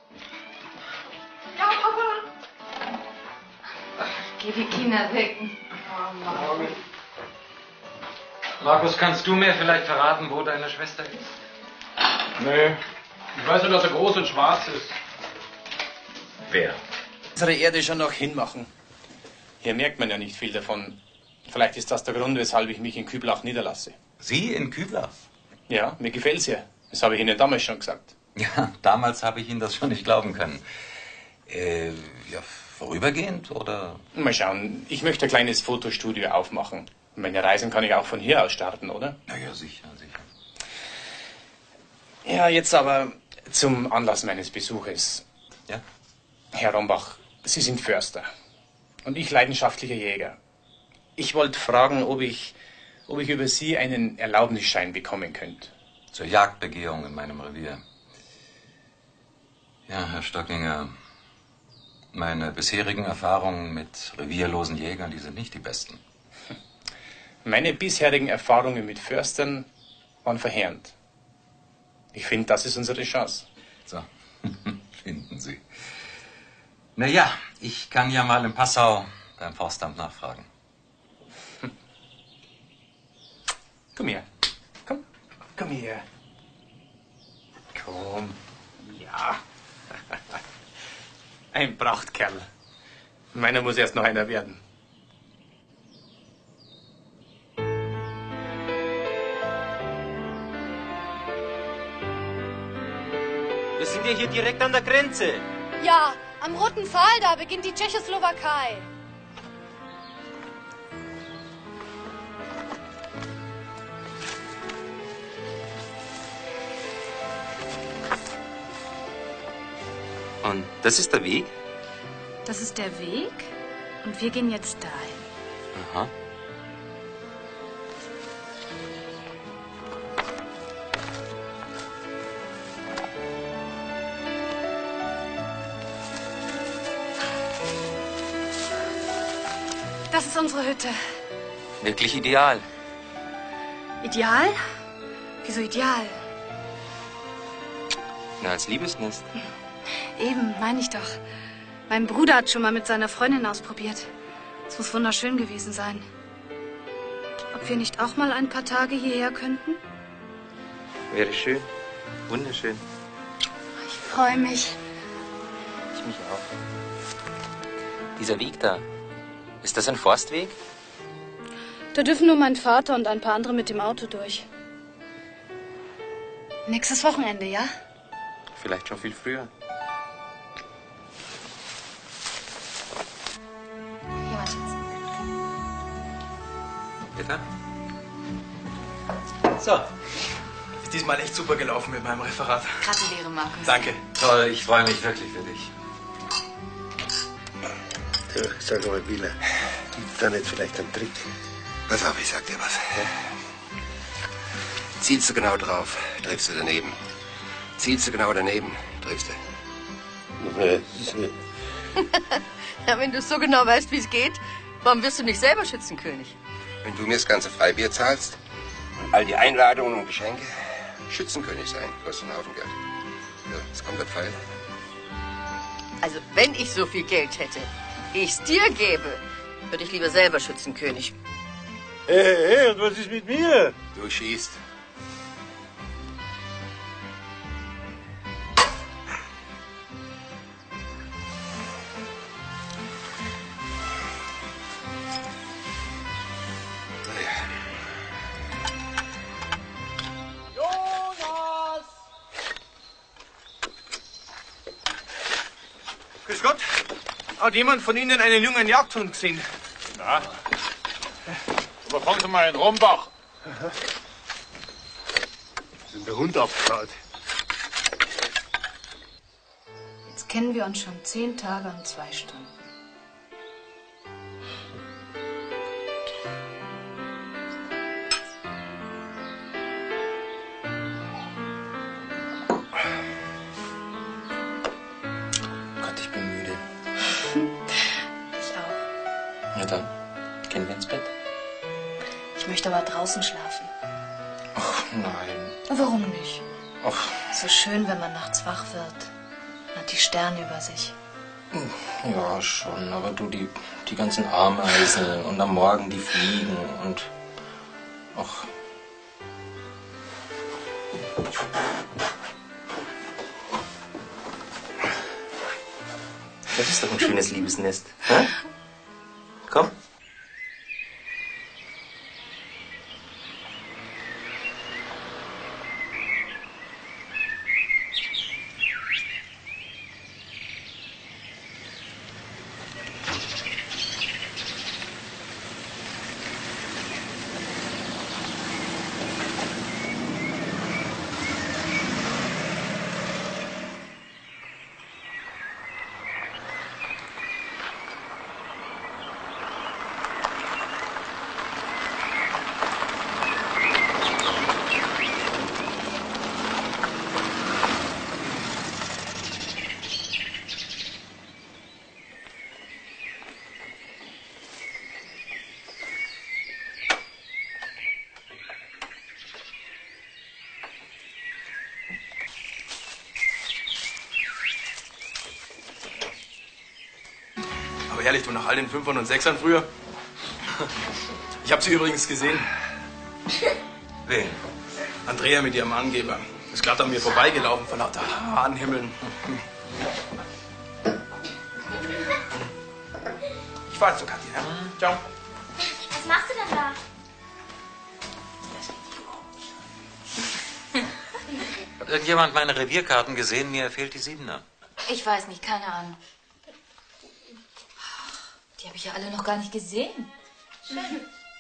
Ja, Papa. Geh die Kinder wecken. Oh Mann. Markus, kannst du mir vielleicht verraten, wo deine Schwester ist? Nee. Ich weiß nur, dass er groß und schwarz ist. Wer? Unsere Erde schon noch hinmachen. Hier merkt man ja nicht viel davon. Vielleicht ist das der Grund, weshalb ich mich in Küblach niederlasse. Sie in Küblach? Ja, mir gefällt's hier. Das habe ich Ihnen damals schon gesagt. Ja, damals habe ich Ihnen das schon nicht glauben können. Ja, vorübergehend oder? Mal schauen. Ich möchte ein kleines Fotostudio aufmachen. Meine Reisen kann ich auch von hier aus starten, oder? Na ja, sicher, sicher. Ja, jetzt aber zum Anlass meines Besuches. Ja? Herr Rombach, Sie sind Förster und ich leidenschaftlicher Jäger. Ich wollte fragen, ob ich über Sie einen Erlaubnisschein bekommen könnte. Zur Jagdbegehung in meinem Revier. Ja, Herr Stockinger, meine bisherigen Erfahrungen mit revierlosen Jägern, die sind nicht die besten. Meine bisherigen Erfahrungen mit Förstern waren verheerend. Ich finde, das ist unsere Chance. So, finden Sie. Na ja, ich kann ja mal in Passau beim Forstamt nachfragen. Komm her. Komm her. Komm. Ja. Ein Prachtkerl. Meiner muss erst noch einer werden. Wir sind ja hier direkt an der Grenze. Ja, am Roten Pfahl, da beginnt die Tschechoslowakei. Und das ist der Weg? Das ist der Weg und wir gehen jetzt dahin. Aha. Das ist unsere Hütte. Wirklich ideal. Ideal? Wieso ideal? Na, als Liebesnest. Eben, meine ich doch. Mein Bruder hat schon mal mit seiner Freundin ausprobiert. Es muss wunderschön gewesen sein. Ob wir nicht auch mal ein paar Tage hierher könnten? Wäre schön. Wunderschön. Ich freue mich. Ich mich auch. Dieser Weg da, ist das ein Forstweg? Da dürfen nur mein Vater und ein paar andere mit dem Auto durch. Nächstes Wochenende, ja? Vielleicht schon viel früher. Ja, warte jetzt. Bitte? So. Ist diesmal echt super gelaufen mit meinem Referat. Gratuliere, Markus. Danke. Toll, ich freue mich wirklich für dich. So, sag mal, Wieler, gibt's da nicht vielleicht einen Trick? Pass auf, ich sag dir was. Zielst du genau drauf, triffst du daneben. Zielst du genau daneben, triffst du. Ja, wenn du so genau weißt, wie es geht, warum wirst du nicht selber Schützenkönig? Wenn du mir das ganze Freibier zahlst und all die Einladungen und Geschenke, Schützenkönig sein, kostet einen Haufen Geld. Ja, jetzt kommt der Pfeil. Also, wenn ich so viel Geld hätte, wie ich es dir gebe, würde ich lieber selber Schützenkönig. Hey, und was ist mit mir? Du schießt. Grüß Gott. Hat jemand von Ihnen einen jungen Jagdhund gesehen? Na? Aber fangen Sie mal in Rombach. Sind der Hund abgehauen? Jetzt kennen wir uns schon 10 Tage und 2 Stunden. Gott, ich bin müde. Ich auch. Na dann, gehen wir ins Bett. Ich möchte aber draußen schlafen. Ach, nein. Warum nicht? Ach, So schön, wenn man nachts wach wird. Man hat die Sterne über sich. ja, schon. Aber du, die ganzen Ameisen und am Morgen die Fliegen und... Ach. Das ist doch ein schönes Liebesnest. Hä? Komm. ehrlich, du, nach all den Fünfern und Sechsern früher. Ich habe sie übrigens gesehen. Wen? Andrea mit ihrem Angeber. Ist glatt an mir vorbeigelaufen vor lauter Hahnhimmeln. Ich fahr zu Kathi, ja? Ciao. Was machst du denn da? Hat irgendjemand meine Revierkarten gesehen? Mir fehlt die 7er. Ich weiß nicht, keine Ahnung. Die habe ich ja alle noch gar nicht gesehen. Schön.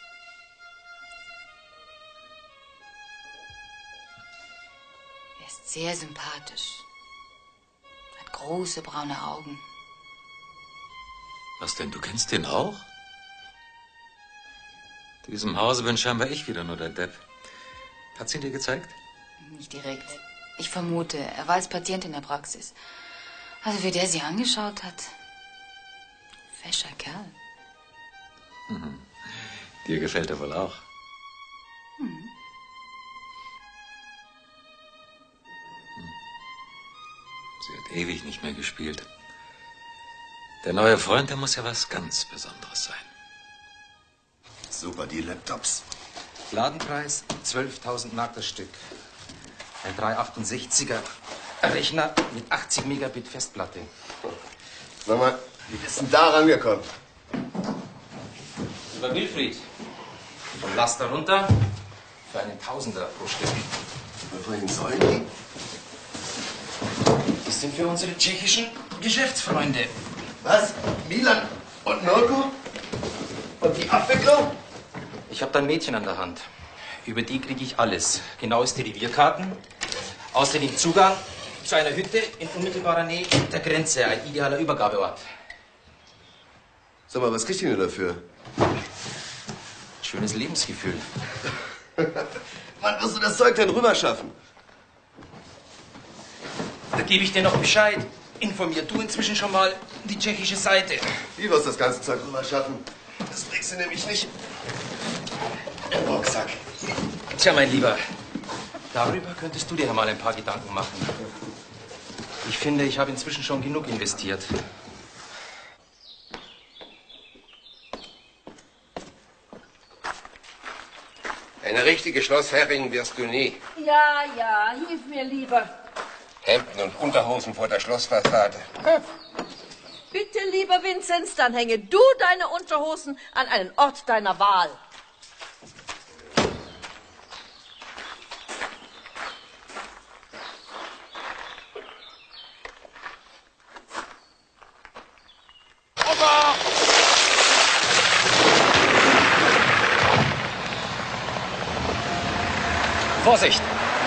Er ist sehr sympathisch. Hat große braune Augen. Was denn, du kennst den auch? In diesem Hause bin scheinbar ich wieder nur der Depp. Hat sie ihn dir gezeigt? Nicht direkt. Ich vermute, er war als Patient in der Praxis. Also wie der sie angeschaut hat. Fescher Kerl. Mhm. Dir gefällt er wohl auch. Mhm. Sie hat ewig nicht mehr gespielt. Der neue Freund, der muss ja was ganz Besonderes sein. Super, die Laptops. Ladenpreis 12.000 Mark das Stück. Ein 368er Rechner mit 80 Megabit Festplatte. Sag mal, wie bist denn da rangekommen? Über Wilfried. Vom Laster runter für einen Tausender pro Stück. Wohin sollen die? Das sind für unsere tschechischen Geschäftsfreunde. Was? Milan und Mirko? Und die Abwicklung? Ich habe da ein Mädchen an der Hand. Über die kriege ich alles. Genaueste Revierkarten. Außerdem Zugang zu einer Hütte in unmittelbarer Nähe der Grenze. Ein idealer Übergabeort. Sag mal, was kriegt ihr denn dafür? Schönes Lebensgefühl. Wann wirst du das Zeug denn rüberschaffen? Da gebe ich dir noch Bescheid. Informier du inzwischen schon mal die tschechische Seite. Wie wirst du das ganze Zeug rüberschaffen? Das bringst du nämlich nicht im Rucksack. Tja, mein Lieber, darüber könntest du dir mal ein paar Gedanken machen. Ich finde, ich habe inzwischen schon genug investiert. Eine richtige Schlossherrin wirst du nie. Ja, ja, hilf mir lieber. Hemden und Unterhosen vor der Schlossfassade. Bitte, lieber Vinzenz, dann hänge du deine Unterhosen an einen Ort deiner Wahl. Vorsicht!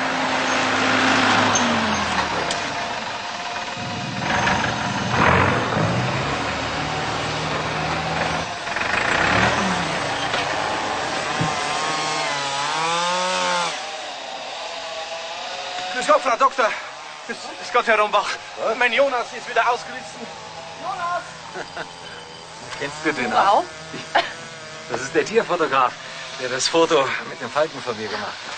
Grüß Gott, Frau Doktor. Grüß Gott, Herr Rombach. Mein Jonas ist wieder ausgerissen. Jonas! Kennst du den Wow. auch? Das ist der Tierfotograf, der das Foto mit dem Falken von mir gemacht hat.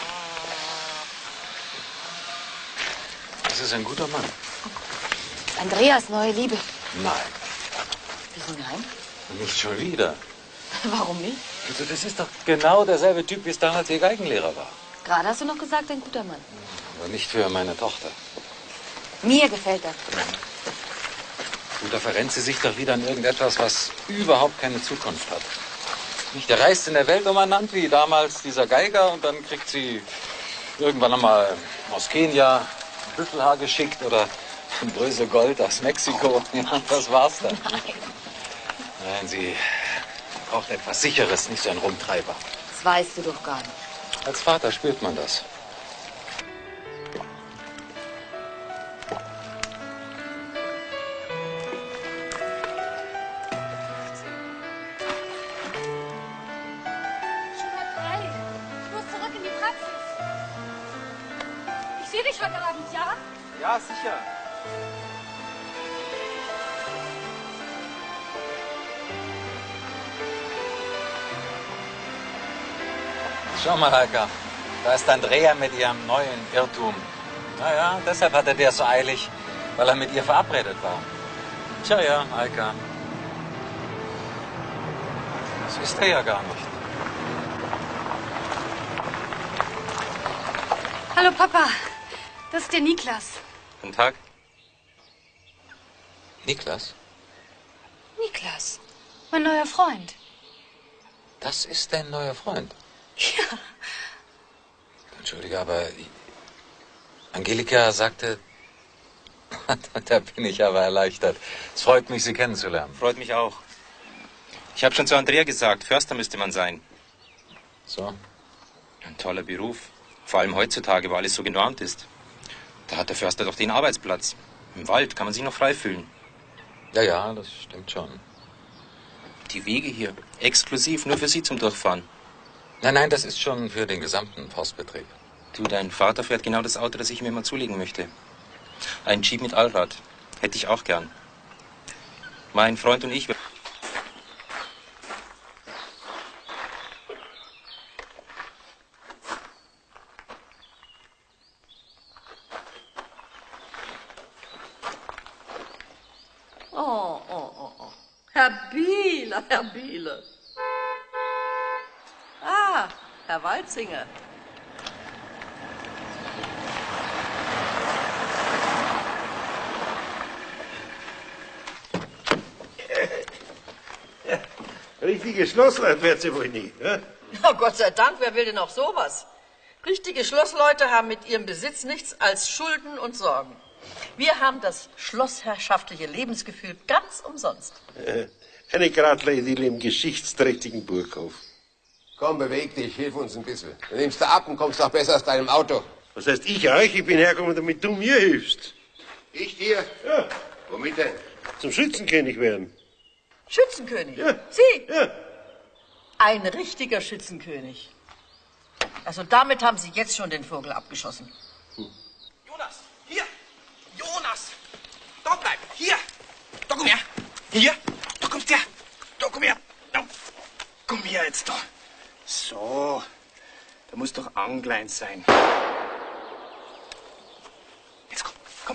Das ist ein guter Mann. Andreas neue Liebe. Nein, Wieso nein? nicht schon wieder. Warum nicht? Also das ist doch genau derselbe Typ, wie es damals ihr Geigenlehrer war. Gerade hast du noch gesagt, ein guter Mann. Aber nicht für meine Tochter. Mir gefällt er. Du, da verrennt sie sich doch wieder an irgendetwas, was überhaupt keine Zukunft hat. Nicht, der reist in der Welt umernannt, wie damals dieser Geiger, und dann kriegt sie irgendwann einmal aus Kenia ein Büffelhaar geschickt oder ein Brösel Gold aus Mexiko. Ja, das war's dann. Nein, sie braucht etwas Sicheres, nicht so ein Rumtreiber. Das weißt du doch gar nicht. Als Vater spürt man das. Hey, du musst zurück in die Praxis. Ich sehe dich heute Abend, ja? Ja, sicher. Schau mal, Heika, da ist Andrea mit ihrem neuen Irrtum. Naja, deshalb hat er der so eilig, weil er mit ihr verabredet war. Tja, ja, Heika. ist er ja gar nicht. Hallo Papa, das ist der Niklas. Guten Tag. Niklas? Niklas, mein neuer Freund. Das ist dein neuer Freund? Ja. Entschuldige, aber Angelika sagte, da bin ich aber erleichtert. Es freut mich, Sie kennenzulernen. Freut mich auch. Ich habe schon zu Andrea gesagt, Förster müsste man sein. So? Ein toller Beruf. Vor allem heutzutage, wo alles so genormt ist. Da hat der Förster doch den Arbeitsplatz. Im Wald kann man sich noch frei fühlen. Ja, ja, das stimmt schon. Die Wege hier, exklusiv, nur für Sie zum Durchfahren. Nein, nein, das ist schon für den gesamten Forstbetrieb. Du, dein Vater fährt genau das Auto, das ich mir mal zulegen möchte. Ein Jeep mit Allrad. Hätte ich auch gern. Mein Freund und ich... Oh. Herr Biele. Ah, Herr Walzinger. Richtige Schlossleute wird sie wohl nie. Ja? Ja, Gott sei Dank, wer will denn auch sowas? Richtige Schlossleute haben mit ihrem Besitz nichts als Schulden und Sorgen. Wir haben das schlossherrschaftliche Lebensgefühl ganz umsonst. Eine Gradler-Idylle im geschichtsträchtigen Burghof. Komm, beweg dich, hilf uns ein bisschen. Du nimmst da ab und kommst noch besser aus deinem Auto. Was heißt ich euch? Ich bin hergekommen, damit du mir hilfst. Ich dir? Ja. Womit denn? Zum Schützenkönig werden. Schützenkönig? Ja. Sie? Ja. Ein richtiger Schützenkönig. Also damit haben Sie jetzt schon den Vogel abgeschossen. Jonas, hier! Jonas! Da bleib! Hier! Da komm her! Hier! Da kommst her! Da komm her! Da. Komm her jetzt da! So, da muss doch angeleint sein. Jetzt komm!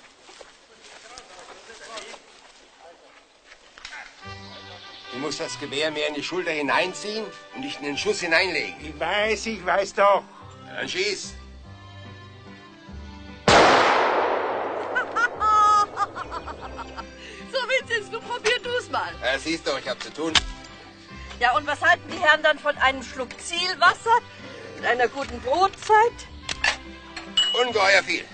Du musst das Gewehr mehr in die Schulter hineinziehen und nicht in den Schuss hineinlegen. Ich weiß doch. Dann schieß. So witzig, du probier du's mal. Ja, siehst du, ich hab zu tun. Ja, und was halten die Herren dann von einem Schluck Zielwasser und einer guten Brotzeit? Ungeheuer viel.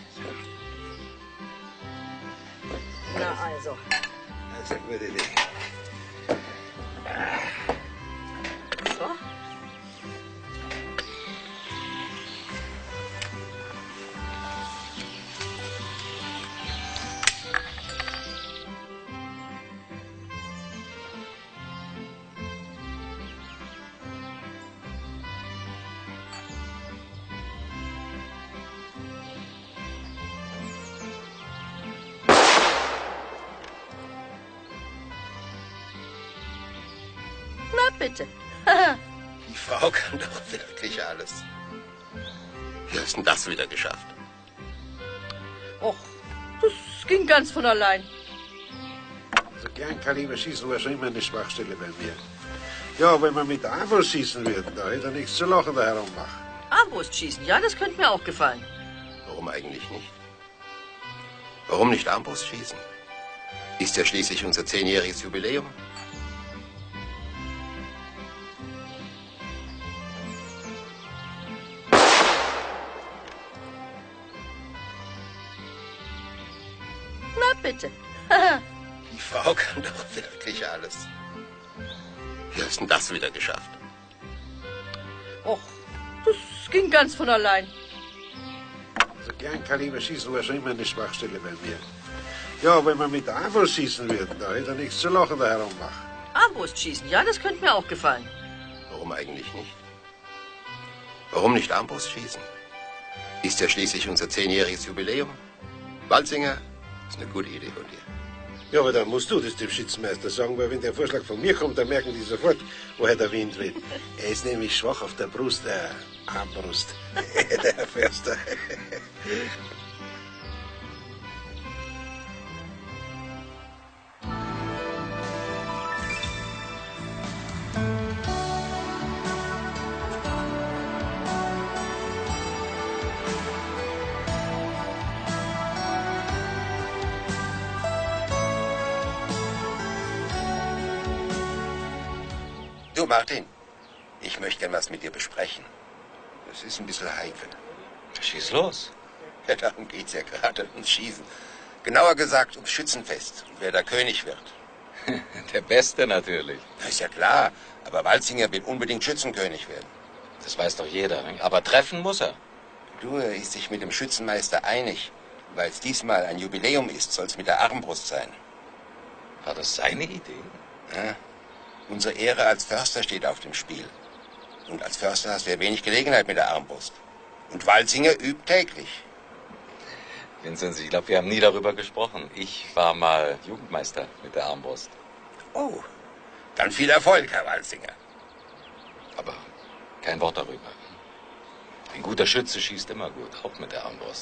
Na also. Das ist eine gute Idee. So. Na bitte. Die Frau kann doch wirklich alles. Wie hast denn das wieder geschafft? Och, das ging ganz von allein. Also Kleinkaliberschießen war schon immer eine Schwachstelle bei mir. Ja, wenn man mit Armbrust schießen würde, da hätte er nichts zu lachen da herummachen. Armbrust schießen, ja, das könnte mir auch gefallen. Warum eigentlich nicht? Warum nicht Armbrust schießen? Ist ja schließlich unser 10-jähriges Jubiläum. Na bitte. Die Frau kann doch wirklich alles. Wie hast denn das wieder geschafft? Och, das ging ganz von allein. Also Kleinkaliberschießen war schon immer eine Schwachstelle bei mir. Ja, wenn man mit Armbrust schießen würde, da hätte er nichts zu lachen da herummachen. Armbrust schießen, ja, das könnte mir auch gefallen. Warum eigentlich nicht? Warum nicht Armbrust schießen? Ist ja schließlich unser 10-jähriges Jubiläum. Walzinger, ist eine gute Idee von dir. Ja, aber dann musst du das dem Schützenmeister sagen, weil wenn der Vorschlag von mir kommt, dann merken die sofort, woher der Wind weht. Er ist nämlich schwach auf der Brust, der Armbrust, der Förster. Martin, ich möchte gern was mit dir besprechen. Das ist ein bisschen heikel. Schieß los. Ja, darum geht's ja gerade, ums Schießen. Genauer gesagt ums Schützenfest und wer da König wird. Der Beste natürlich. Das ist ja klar, aber Walzinger will unbedingt Schützenkönig werden. Das weiß doch jeder, ne? Aber treffen muss er. Du, er ist sich mit dem Schützenmeister einig. Weil es diesmal ein Jubiläum ist, soll es mit der Armbrust sein. War das seine Idee? Ja. Unsere Ehre als Förster steht auf dem Spiel. Und als Förster hast du ja wenig Gelegenheit mit der Armbrust. Und Walzinger übt täglich. Vinzenz, ich glaube, wir haben nie darüber gesprochen. Ich war mal Jugendmeister mit der Armbrust. Oh, dann viel Erfolg, Herr Walzinger. Aber kein Wort darüber. Ein guter Schütze schießt immer gut, auch mit der Armbrust.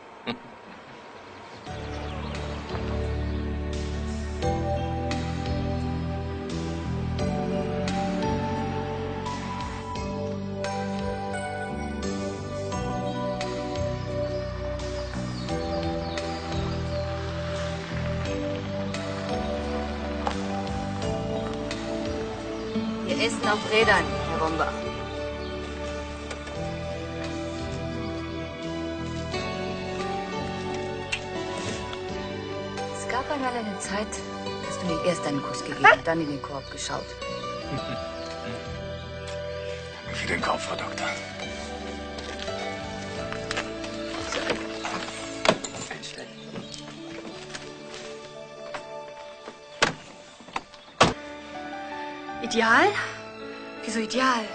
Wir essen auf Rädern, Herr Rombach. Es gab einmal eine Zeit, dass du mir erst einen Kuss gegeben, dann in den Korb geschaut. Danke für den Korb, Frau Doktor. Ideal? Wieso ideal?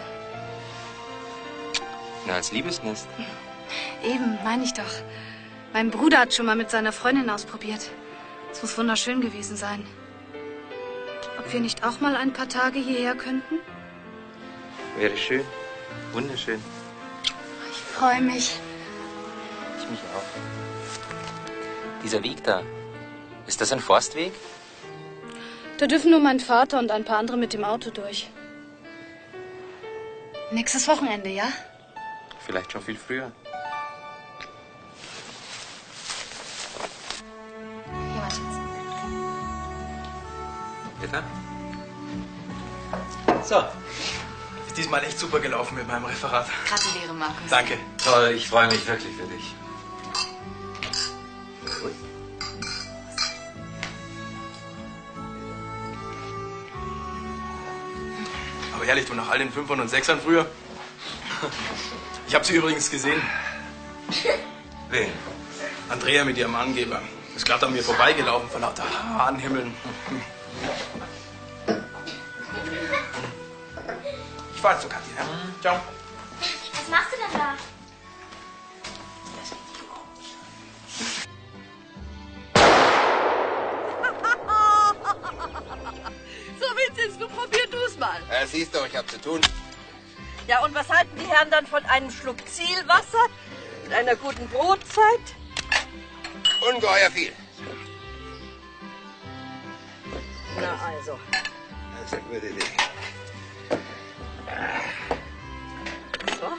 Na, als Liebesnest. Eben, meine ich doch. Mein Bruder hat schon mal mit seiner Freundin ausprobiert. Es muss wunderschön gewesen sein. Ob wir nicht auch mal ein paar Tage hierher könnten? Wäre schön. Wunderschön. Ich freue mich. Ich mich auch. Dieser Weg da, ist das ein Forstweg? Da dürfen nur mein Vater und ein paar andere mit dem Auto durch. Nächstes Wochenende, ja? Vielleicht schon viel früher. Hier, mein Schatz. Bitte? So. Ist diesmal echt super gelaufen mit meinem Referat. Gratuliere, Markus. Danke. Toll, ich freue mich wirklich für dich. Aber ehrlich, du, nach all den Fünfern und Sechsern früher. Ich habe sie übrigens gesehen. Wen? Andrea mit ihrem Angeber. Ist gerade an mir vorbeigelaufen vor lauter Hahnhimmeln. Ich fahr jetzt zu Kathi, ja? Ciao. Was machst du denn da? So, Vinzenz, du probier du's mal. Ja, siehst du, ich hab zu tun. Ja, und was halten die Herren dann von einem Schluck Zielwasser und einer guten Brotzeit? Ungeheuer viel. Na also. Das ist eine gute Idee. So.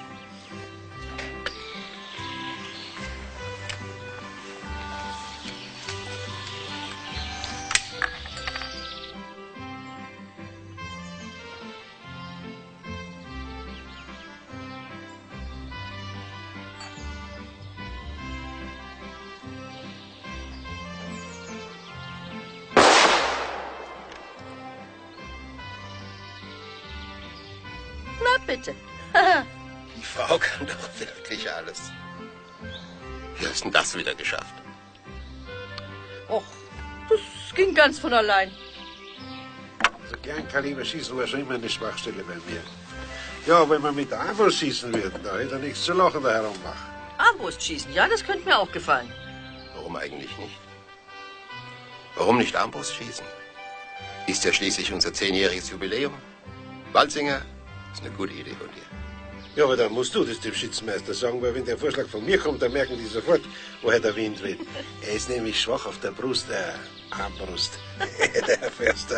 Na bitte. Die Frau kann doch wirklich alles. Wie hast denn das wieder geschafft? Och, das ging ganz von allein. Also Kleinkaliber-Schießen war schon immer eine Schwachstelle bei mir. Ja, wenn man mit Armbrust schießen würde, da hätte er nichts zu lachen, der Herr Rombach. Armbrustschießen, ja, das könnte mir auch gefallen. Warum eigentlich nicht? Warum nicht Armbrust schießen? Ist ja schließlich unser 10-jähriges Jubiläum. Walzinger, ist eine gute Idee von dir. Ja, aber dann musst du das dem Schützenmeister sagen, weil wenn der Vorschlag von mir kommt, dann merken die sofort, woher der Wind weht. Er ist nämlich schwach auf der Brust, der Armbrust, der Herr Förster.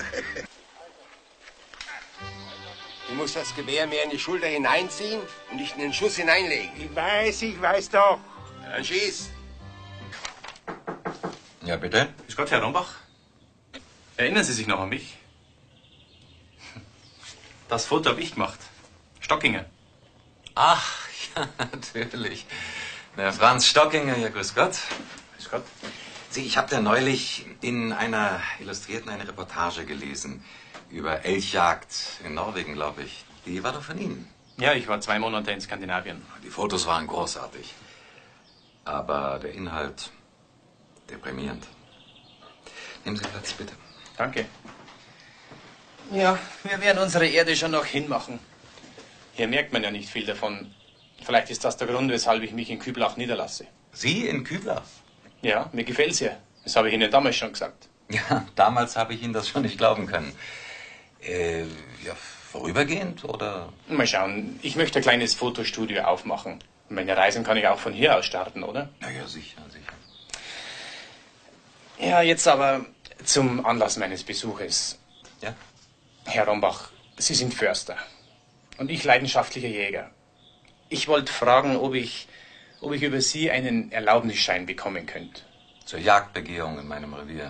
Du musst das Gewehr mehr in die Schulter hineinziehen und nicht in den Schuss hineinlegen. Ich weiß doch. Dann schieß. Ja, bitte? Grüß Gott, Herr Rombach. Erinnern Sie sich noch an mich? Das Foto habe ich gemacht. Stockinger. Ach, ja, natürlich. Der Franz Stockinger, ja, grüß Gott. Grüß Gott. Sie, ich habe da neulich in einer Illustrierten eine Reportage gelesen über Elchjagd in Norwegen, glaube ich. Die war doch von Ihnen. Ja, ich war 2 Monate in Skandinavien. Die Fotos waren großartig. Aber der Inhalt deprimierend. Nehmen Sie Platz, bitte. Danke. Ja, wir werden unsere Erde schon noch hinmachen. Hier merkt man ja nicht viel davon. Vielleicht ist das der Grund, weshalb ich mich in Küblach niederlasse. Sie in Küblach? Ja, mir gefällt's hier. Das habe ich Ihnen damals schon gesagt. Ja, damals habe ich Ihnen das schon nicht glauben können. Ja, vorübergehend oder? Mal schauen, ich möchte ein kleines Fotostudio aufmachen. Meine Reisen kann ich auch von hier aus starten, oder? Na ja, sicher, sicher. Ja, jetzt aber zum Anlass meines Besuches. Ja? Herr Rombach, Sie sind Förster und ich leidenschaftlicher Jäger. Ich wollte fragen, ob ich über Sie einen Erlaubnisschein bekommen könnte. Zur Jagdbegehung in meinem Revier.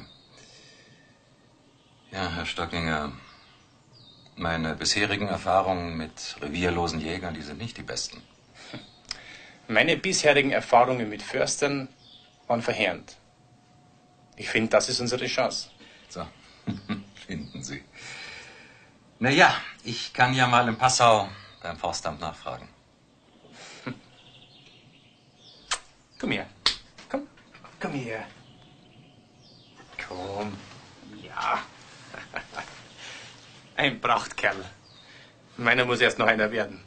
Ja, Herr Stockinger, meine bisherigen Erfahrungen mit revierlosen Jägern, die sind nicht die besten. Meine bisherigen Erfahrungen mit Förstern waren verheerend. Ich finde, das ist unsere Chance. So, finden Sie. Na ja, ich kann ja mal in Passau beim Forstamt nachfragen. Komm her. Komm her. Komm. Ja. Ein Prachtkerl. Meiner muss erst noch einer werden.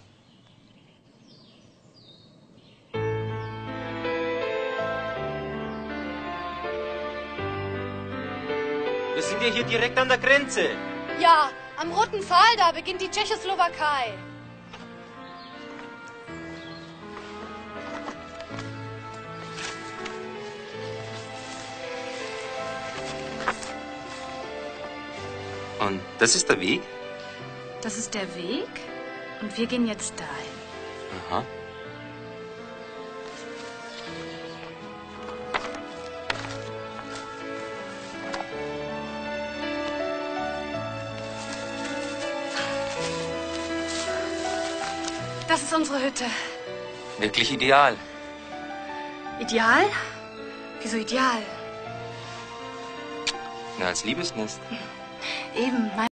Wir sind ja hier direkt an der Grenze. Ja, am Roten Pfahl, da beginnt die Tschechoslowakei. Und das ist der Weg? Das ist der Weg und wir gehen jetzt dahin. Aha. Das ist unsere Hütte. Wirklich ideal. Ideal? Wieso ideal? Na, als Liebesnest. Eben,